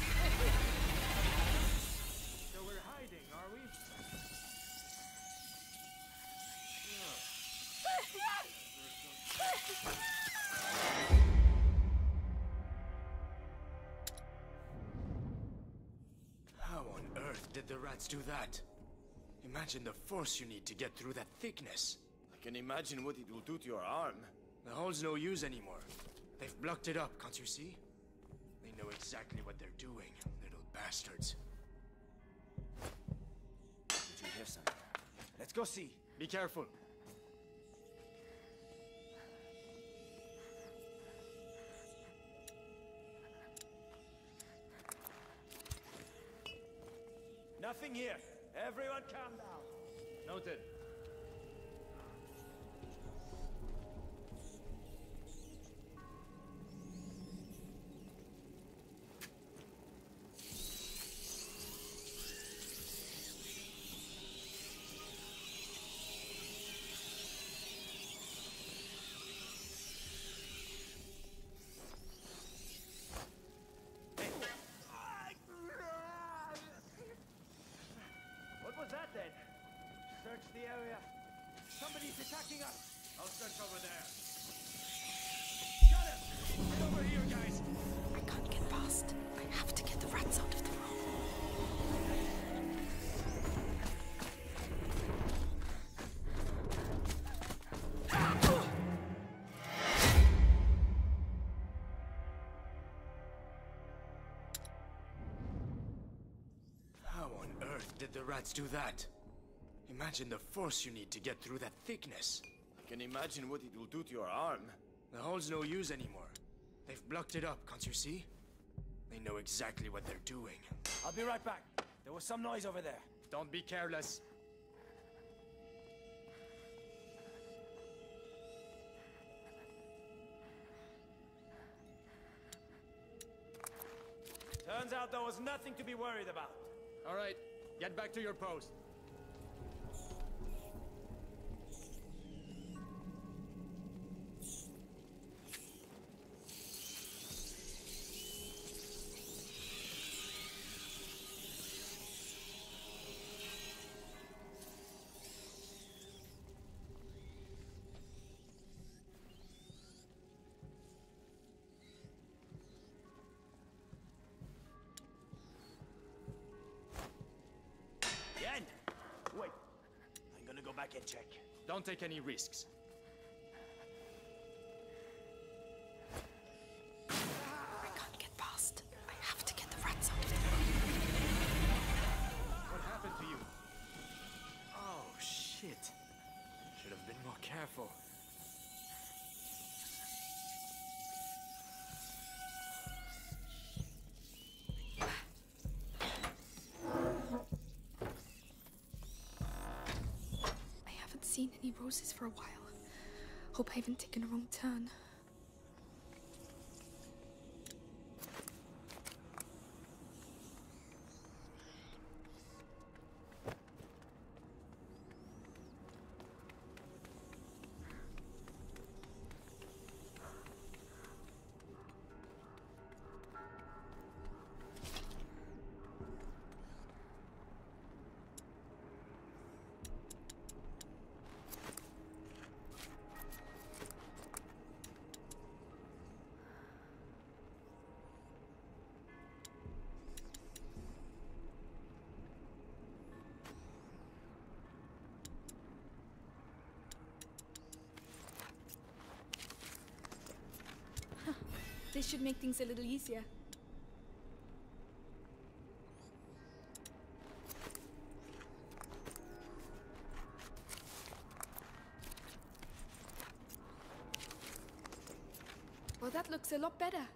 So we're hiding, are we? How on earth did the rats do that? Imagine the force you need to get through that thickness. I can imagine what it will do to your arm. The hole's no use anymore. They've blocked it up, can't you see? They know exactly what they're doing, little bastards. Did you hear something? Let's go see. Be careful. Nothing here. Everyone calm down. Noted. What was that then? Search the area. Somebody's attacking us. I'll search over there. Got him! Get over here, guys. I can't get past. I have to get the rats out of the room. How on earth did the rats do that? Imagine the force you need to get through that thickness. I can imagine what it will do to your arm. The hole's no use anymore. They've blocked it up, can't you see? They know exactly what they're doing. I'll be right back. There was some noise over there. Don't be careless. Turns out there was nothing to be worried about. All right, get back to your post. Yen! Wait. I'm gonna go back and check. Don't take any risks. I can't get past. I have to get the rats out of the room. What happened to you? Oh, shit. Should have been more careful. I haven't seen any roses for a while. Hope I haven't taken a wrong turn. This should make things a little easier. Well, that looks a lot better.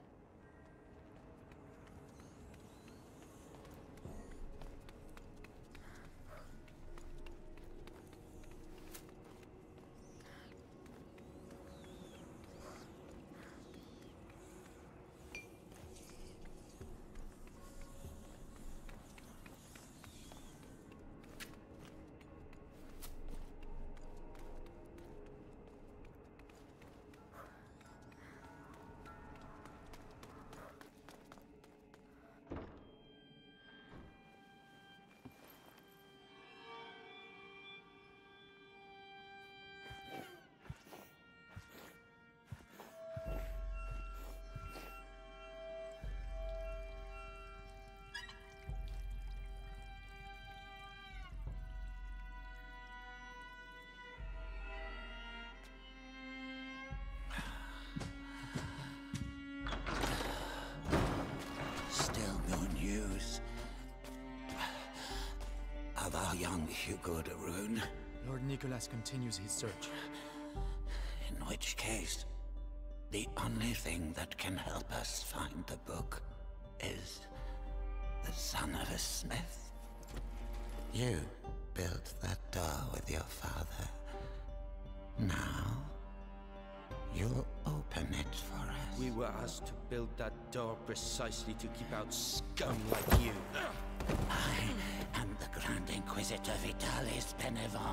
young Hugo de Rune. Lord Nicholas continues his search. In which case, the only thing that can help us find the book is the son of a smith. You built that door with your father. Now, you'll open it for us. We were asked to build that door precisely to keep out scum like you. I am the Grand Inquisitor Vitalis Benevent.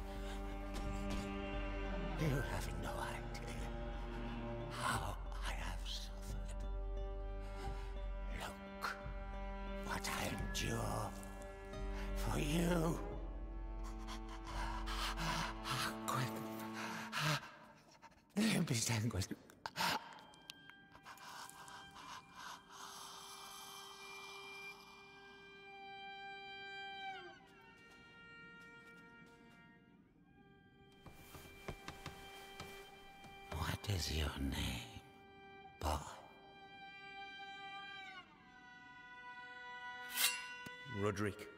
You have no idea how I have suffered. Look what I endure for you. Quick. Be sanguine. What is your name, boy? Roderick.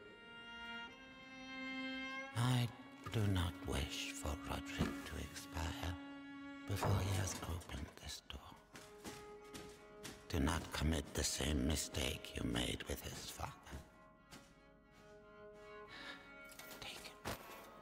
I do not wish for Roderick to expire before he has opened this door. Do not commit the same mistake you made with his father. Take it.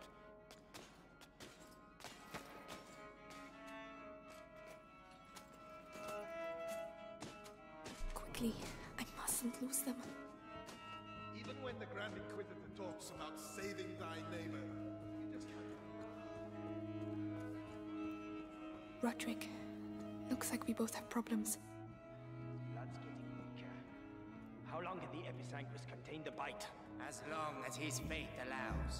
Quickly, I mustn't lose them. Even when the Grand Inquisitor talks about saving thy neighbor, you just can't. Roderick, looks like we both have problems. Blood's getting weaker. How long can the Episanguis contain the bite? As long as his fate allows.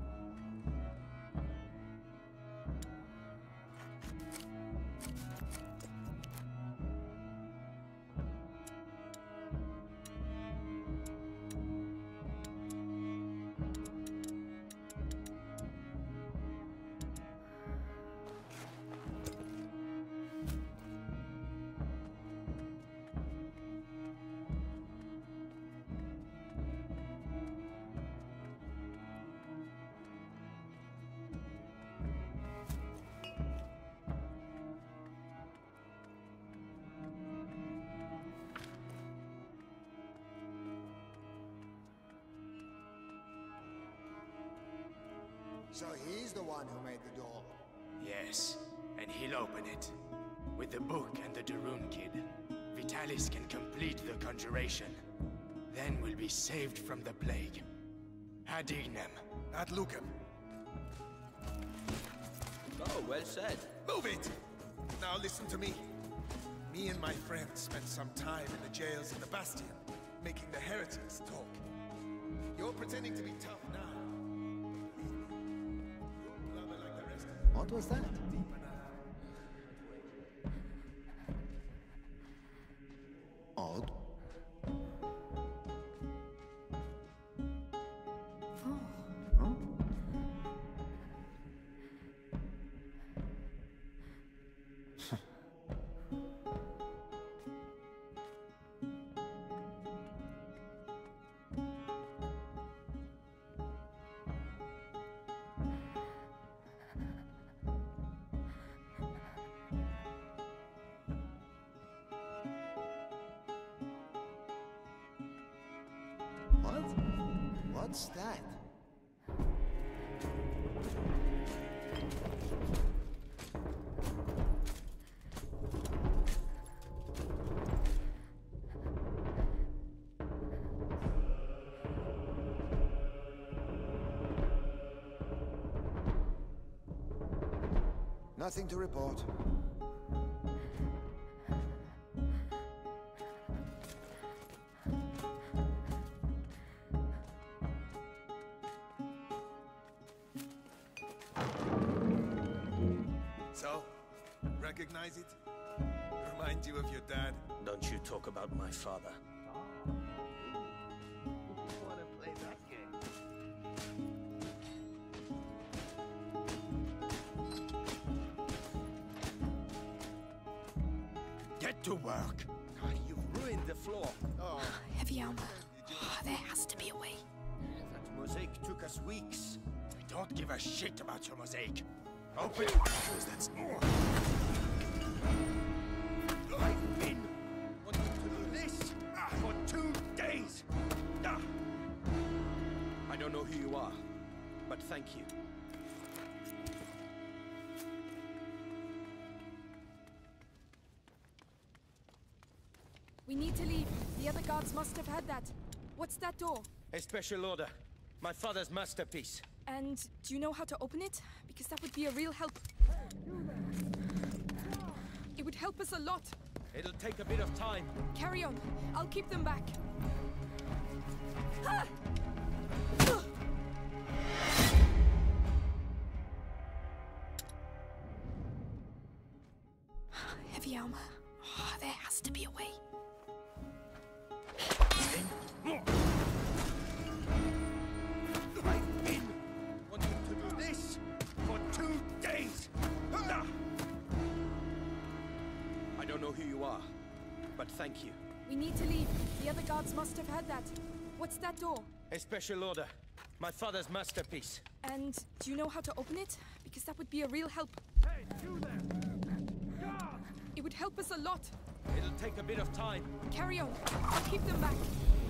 So he's the one who made the door. Yes, and he'll open it. With the book and the de Rune kid, Vitalis can complete the conjuration. Then we'll be saved from the plague. Ad ignem. Ad lucem. Oh, well said. Move it! Now listen to me. Me and my friends spent some time in the jails in the Bastion, making the heretics talk. You're pretending to be tough now. What was that? Odd. Oh. What? What's that? Nothing to report. So, recognize it? Remind you of your dad? Don't you talk about my father. Wanna play that game? Get to work. You've ruined the floor. Oh. Heavy armor. There has to be a way. That's Mosaic took us weeks. We don't give a shit about your mosaic. Open it! That's more! I've been wanting to do this for 2 days! I don't know who you are, but thank you. We need to leave. The other guards must have had that. What's that door? A special order. My father's masterpiece. And do you know how to open it? Because that would be a real help. It would help us a lot. It'll take a bit of time. Carry on. I'll keep them back. Heavy armor. Oh, there has to be a way. I've been wanting to do this for 2 days! I don't know who you are, but thank you. We need to leave. The other guards must have had that. What's that door? A special order. My father's masterpiece. And do you know how to open it? Because that would be a real help. Hey, you there! Guard! It would help us a lot. It'll take a bit of time. Carry on. I'll keep them back.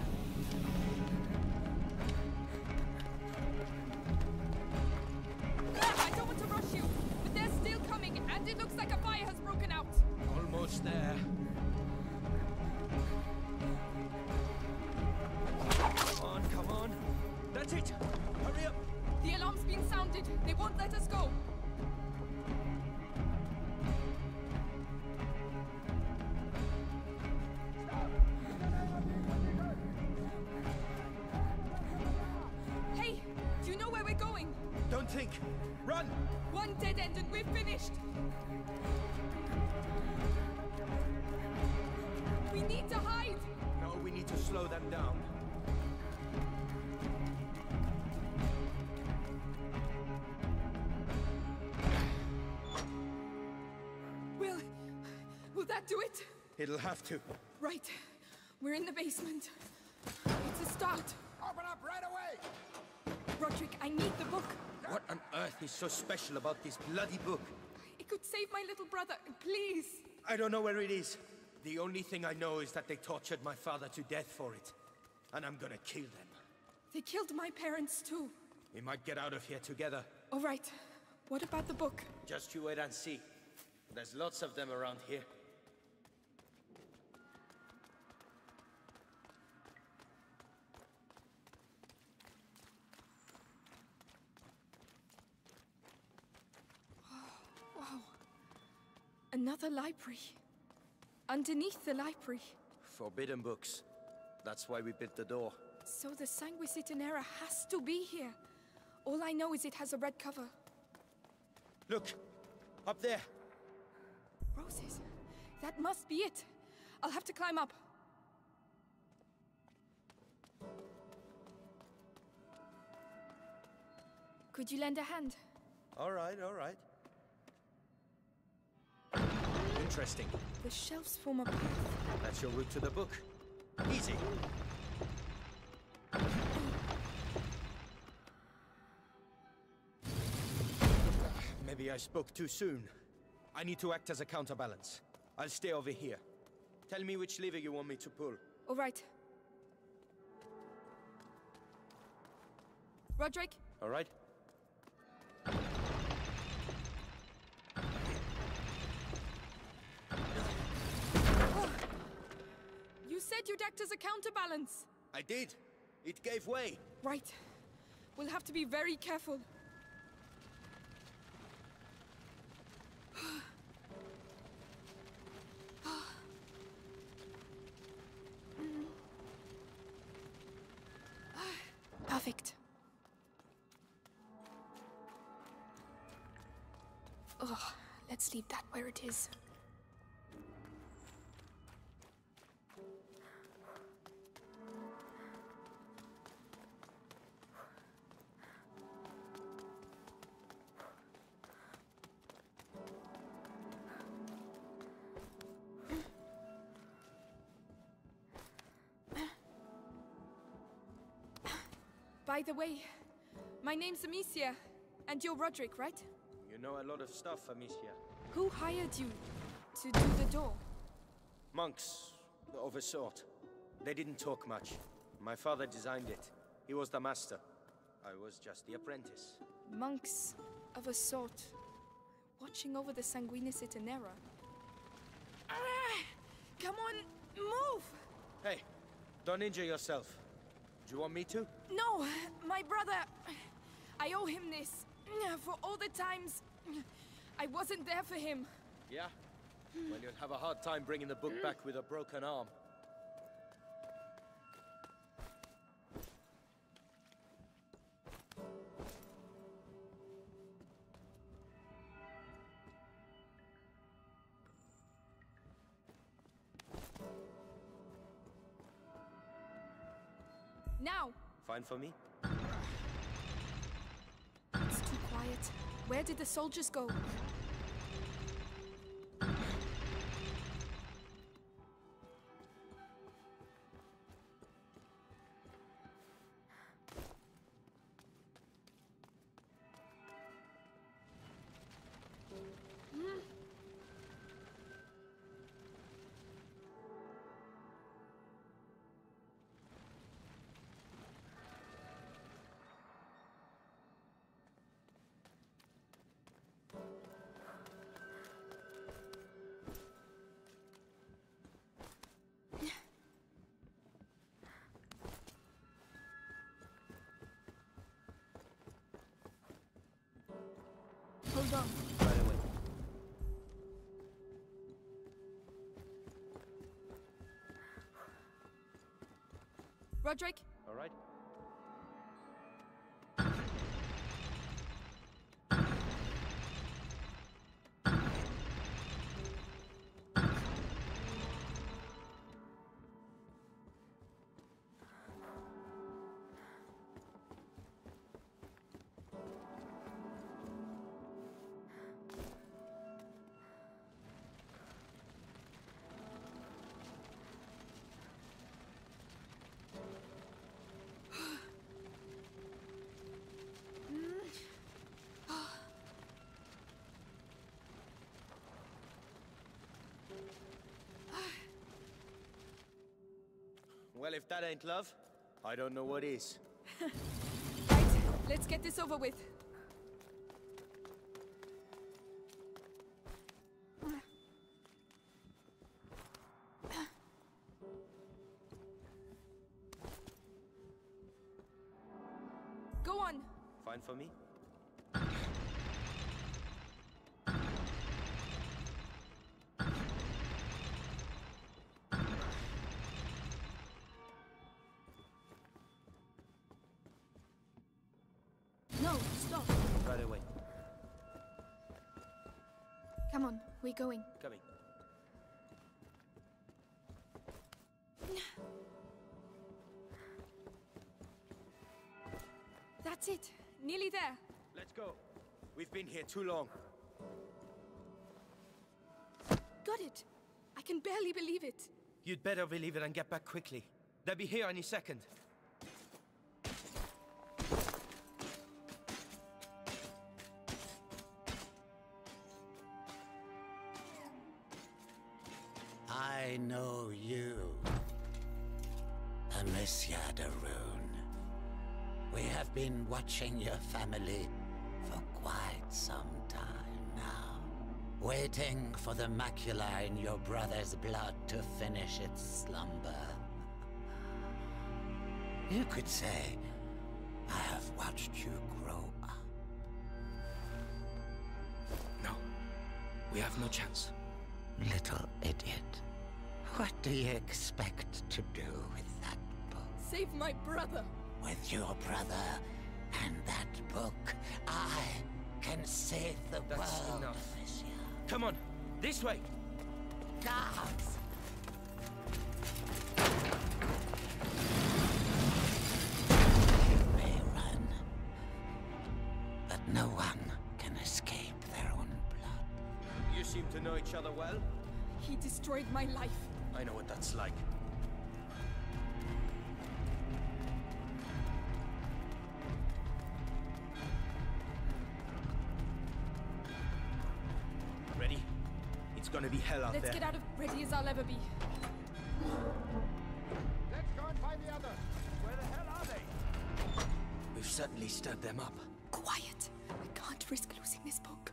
I don't want to rush you, but they're still coming, and it looks like a fire has broken out. Almost there. Come on. That's it. Hurry up. The alarm's been sounded. They won't let us go. Hey, do you know where we're going? Don't think. Run! One dead end and we're finished. We need to hide. No, we need to slow them down. Will that do it? It'll have to. Right. We're in the basement. It's a start. Open up right away! Roderick, I need the book. What on earth is so special about this bloody book? It could save my little brother. Please. I don't know where it is. The only thing I know is that they tortured my father to death for it. And I'm gonna kill them. They killed my parents too. We might get out of here together. All right. What about the book? Just you wait and see. There's lots of them around here. Wow. Another library. Underneath the library. Forbidden books. That's why we built the door. So the Sanguis Itinera has to be here. All I know is it has a red cover. Look! Up there! Roses. That must be it. I'll have to climb up. Could you lend a hand? All right, all right. Interesting. The shelves form a path. That's your route to the book. Easy. Maybe I spoke too soon. I need to act as a counterbalance. I'll stay over here. Tell me which lever you want me to pull. All right. Roderick? All right. Oh. You said you'd act as a counterbalance. I did. It gave way. Right. We'll have to be very careful. Perfect. Oh, let's leave that where it is. By the way, my name's Amicia, and you're Roderick, right? You know a lot of stuff, Amicia. Who hired you to do the door? Monks, of a sort. They didn't talk much. My father designed it. He was the master. I was just the apprentice. Monks of a sort, watching over the Sanguinis Itinera. Come on, move! Hey, don't injure yourself. Do you want me to? No, my brother. I owe him this. For all the times I wasn't there for him. Yeah? Well, you'll have a hard time bringing the book back with a broken arm. Now! Fine for me? It's too quiet. Where did the soldiers go? Hold on. Right away. Roderick? All right. Well, if that ain't love, I don't know what is. Right, let's get this over with. Go on. Fine for me? No, stop. Right away. Come on, we're going. Coming. That's it. Nearly there. Let's go. We've been here too long. Got it. I can barely believe it. You'd better believe it and get back quickly. They'll be here any second. I know you, Amicia de Rune. We have been watching your family for quite some time now, waiting for the macula in your brother's blood to finish its slumber. You could say I have watched you grow up. No, we have no chance. Little idiot. What do you expect to do with that book? Save my brother! With your brother and that book, I can save the world, enough. Amicia. Come on, this way! Guards! You may run, but no one can escape their own blood. You seem to know each other well. He destroyed my life. I know what that's like. gonna be hell out there. Let's get out of ready as I'll ever be. Let's go and find the others. Where the hell are they? We've certainly stirred them up. Quiet. I can't risk losing this book.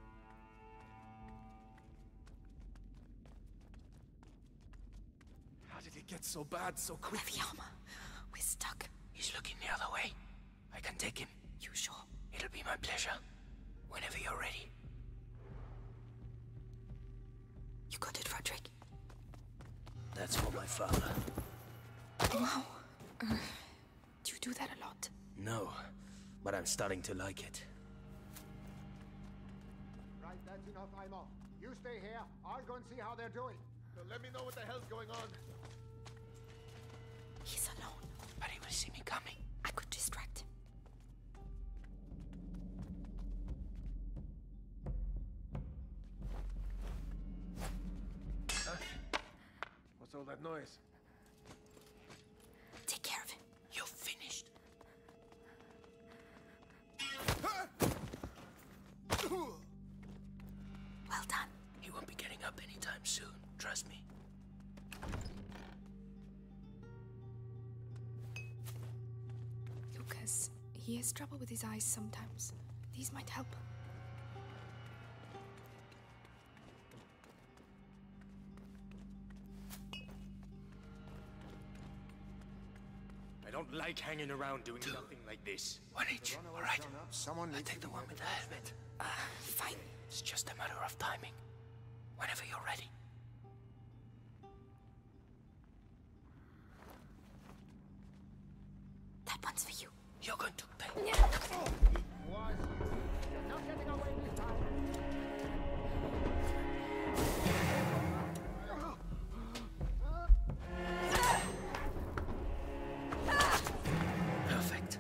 How did it get so bad so quickly? Heavy armor. We're stuck. He's looking the other way. I can take him. You sure? It'll be my pleasure. Whenever you're ready. You got it, Frederick. That's for my father. Wow. Do you do that a lot? No, but I'm starting to like it. Right, that's enough, I'm off. You stay here. I'll go and see how they're doing. So let me know what the hell's going on. He's alone. But he will see me coming. I could distract him. What's all that noise? Take care of him. You're finished. Well done. He won't be getting up anytime soon. Trust me. Lucas, he has trouble with his eyes sometimes. These might help. I don't like hanging around doing nothing like this. One each, alright? Someone I'll take the one with the helmet. Fine. It's just a matter of timing. Whenever you're ready. That one's for you. You're going to pay. Was you? You're not getting away this time. Perfect.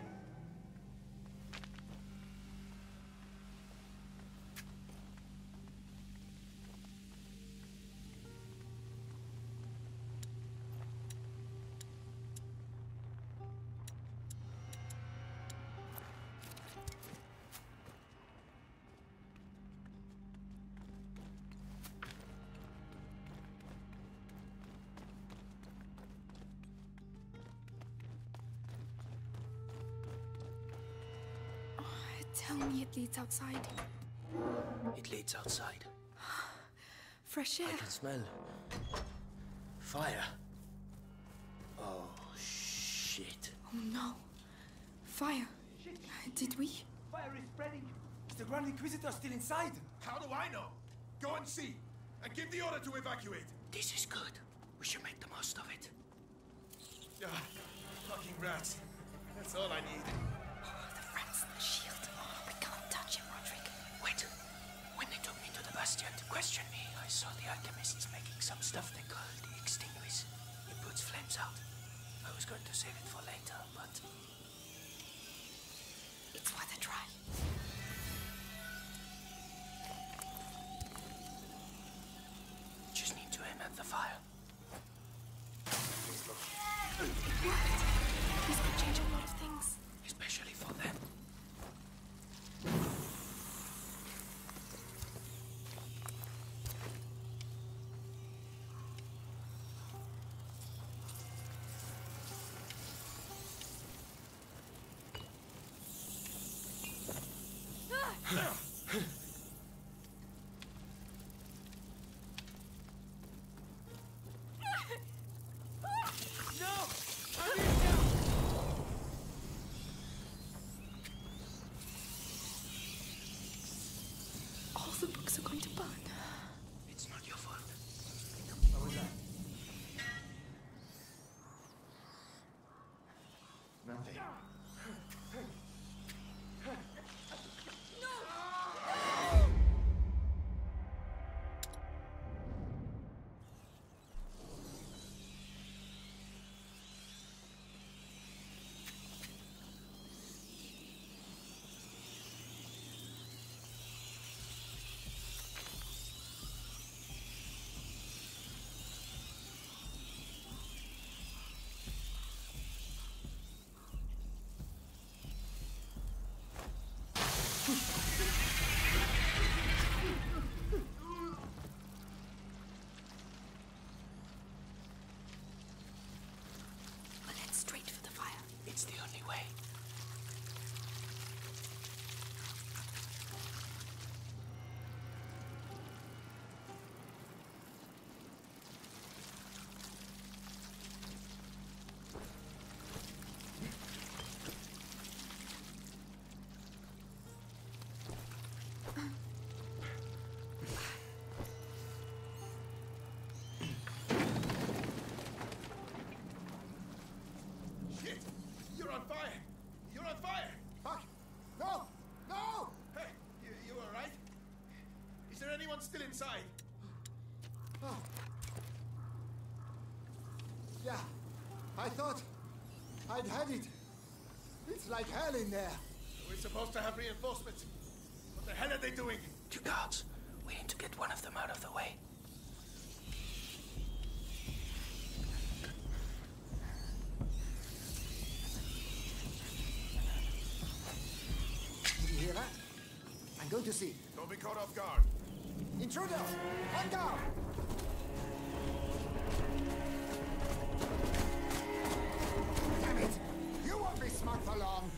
Tell me it leads outside. It leads outside. Fresh air. I can smell fire. Oh, shit. Oh no. Fire. Did we? Fire is spreading. Is the Grand Inquisitor still inside? How do I know? Go and see. And give the order to evacuate. This is good. We should make the most of it. Ah, fucking rats. That's all I need. The rats in the shield. We can't touch him, Roderick. Wait. When they took me to the Bastion to question me, I saw the alchemists making some stuff they call the Extinguis. It puts flames out. I was going to save it for later, but... It's worth a try. Just need to aim at the fire. It worked. This could change a lot of things. Especially for them. All the books are going to burn. It's not your fault. What was that? Nothing. You're on fire! You're on fire! Fuck! No! No! Hey, you alright? Is there anyone still inside? Oh. Yeah, I thought I'd had it. It's like hell in there. We're supposed to have reinforcements. What the hell are they doing? 2 guards. We need to get one of them out of the way. Did you hear that? I'm going to see. Don't be caught off guard. Intruder! On guard! Damn it! You won't be smart for long!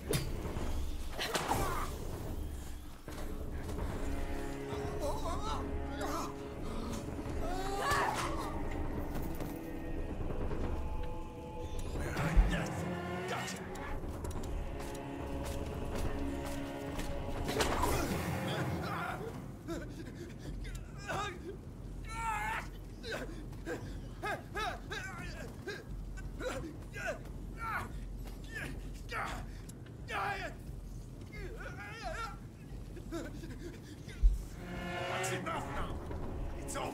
That's enough now. It's over.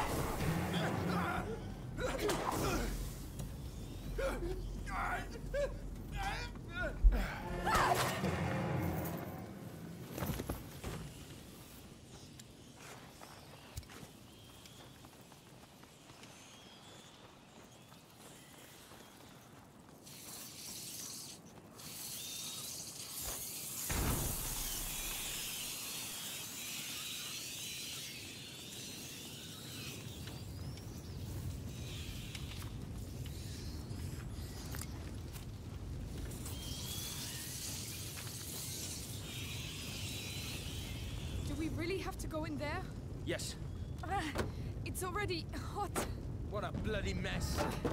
Do we really have to go in there? Yes. It's already hot. What a bloody mess.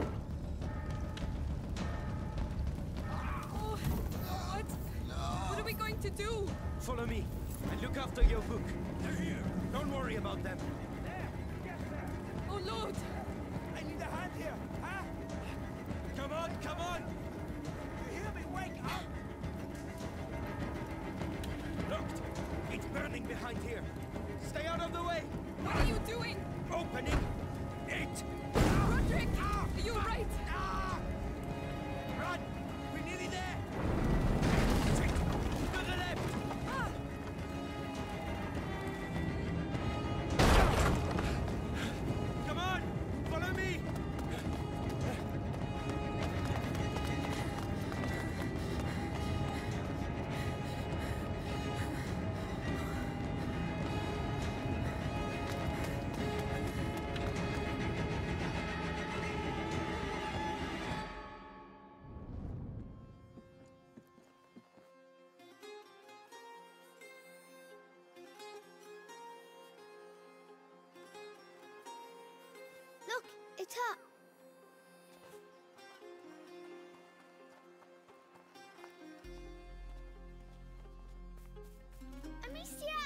Oh, what? What are we going to do? Follow me and look after your book. They're here. Don't worry about them. There! Get there! Oh, Lord! I need a hand here, huh? Come on, come on! You hear me? Wake up! Locked. It's burning behind here. Stay out of the way. What are you doing? Opening it. Roderick! Are you right? Run! We're nearly there. To the left. Come on, follow me. Look, it's up. Amicia!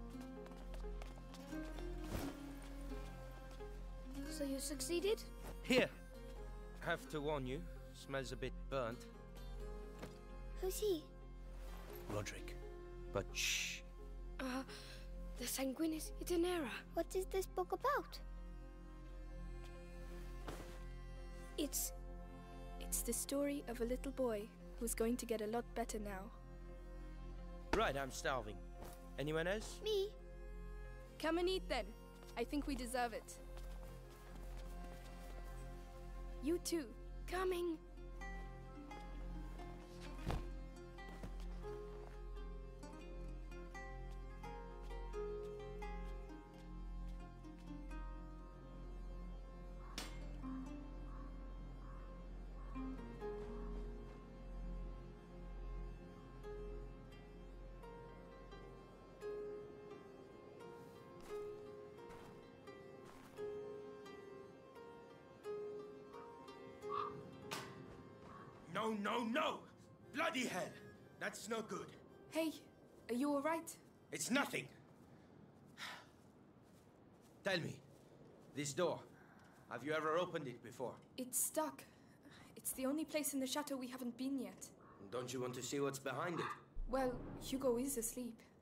So you succeeded? Here. Have to warn you, smells a bit burnt. Who's he? Roderick. But shh. The Sanguinis Itinera. What is this book about? It's the story of a little boy who's going to get a lot better now. Right, I'm starving. Anyone else? Me? Come and eat then. I think we deserve it. You too. Coming. No, no, no! Bloody hell! That's no good. Hey, are you alright? It's nothing. Tell me, this door, have you ever opened it before? It's stuck. It's the only place in the chateau we haven't been yet. Don't you want to see what's behind it? Well, Hugo is asleep.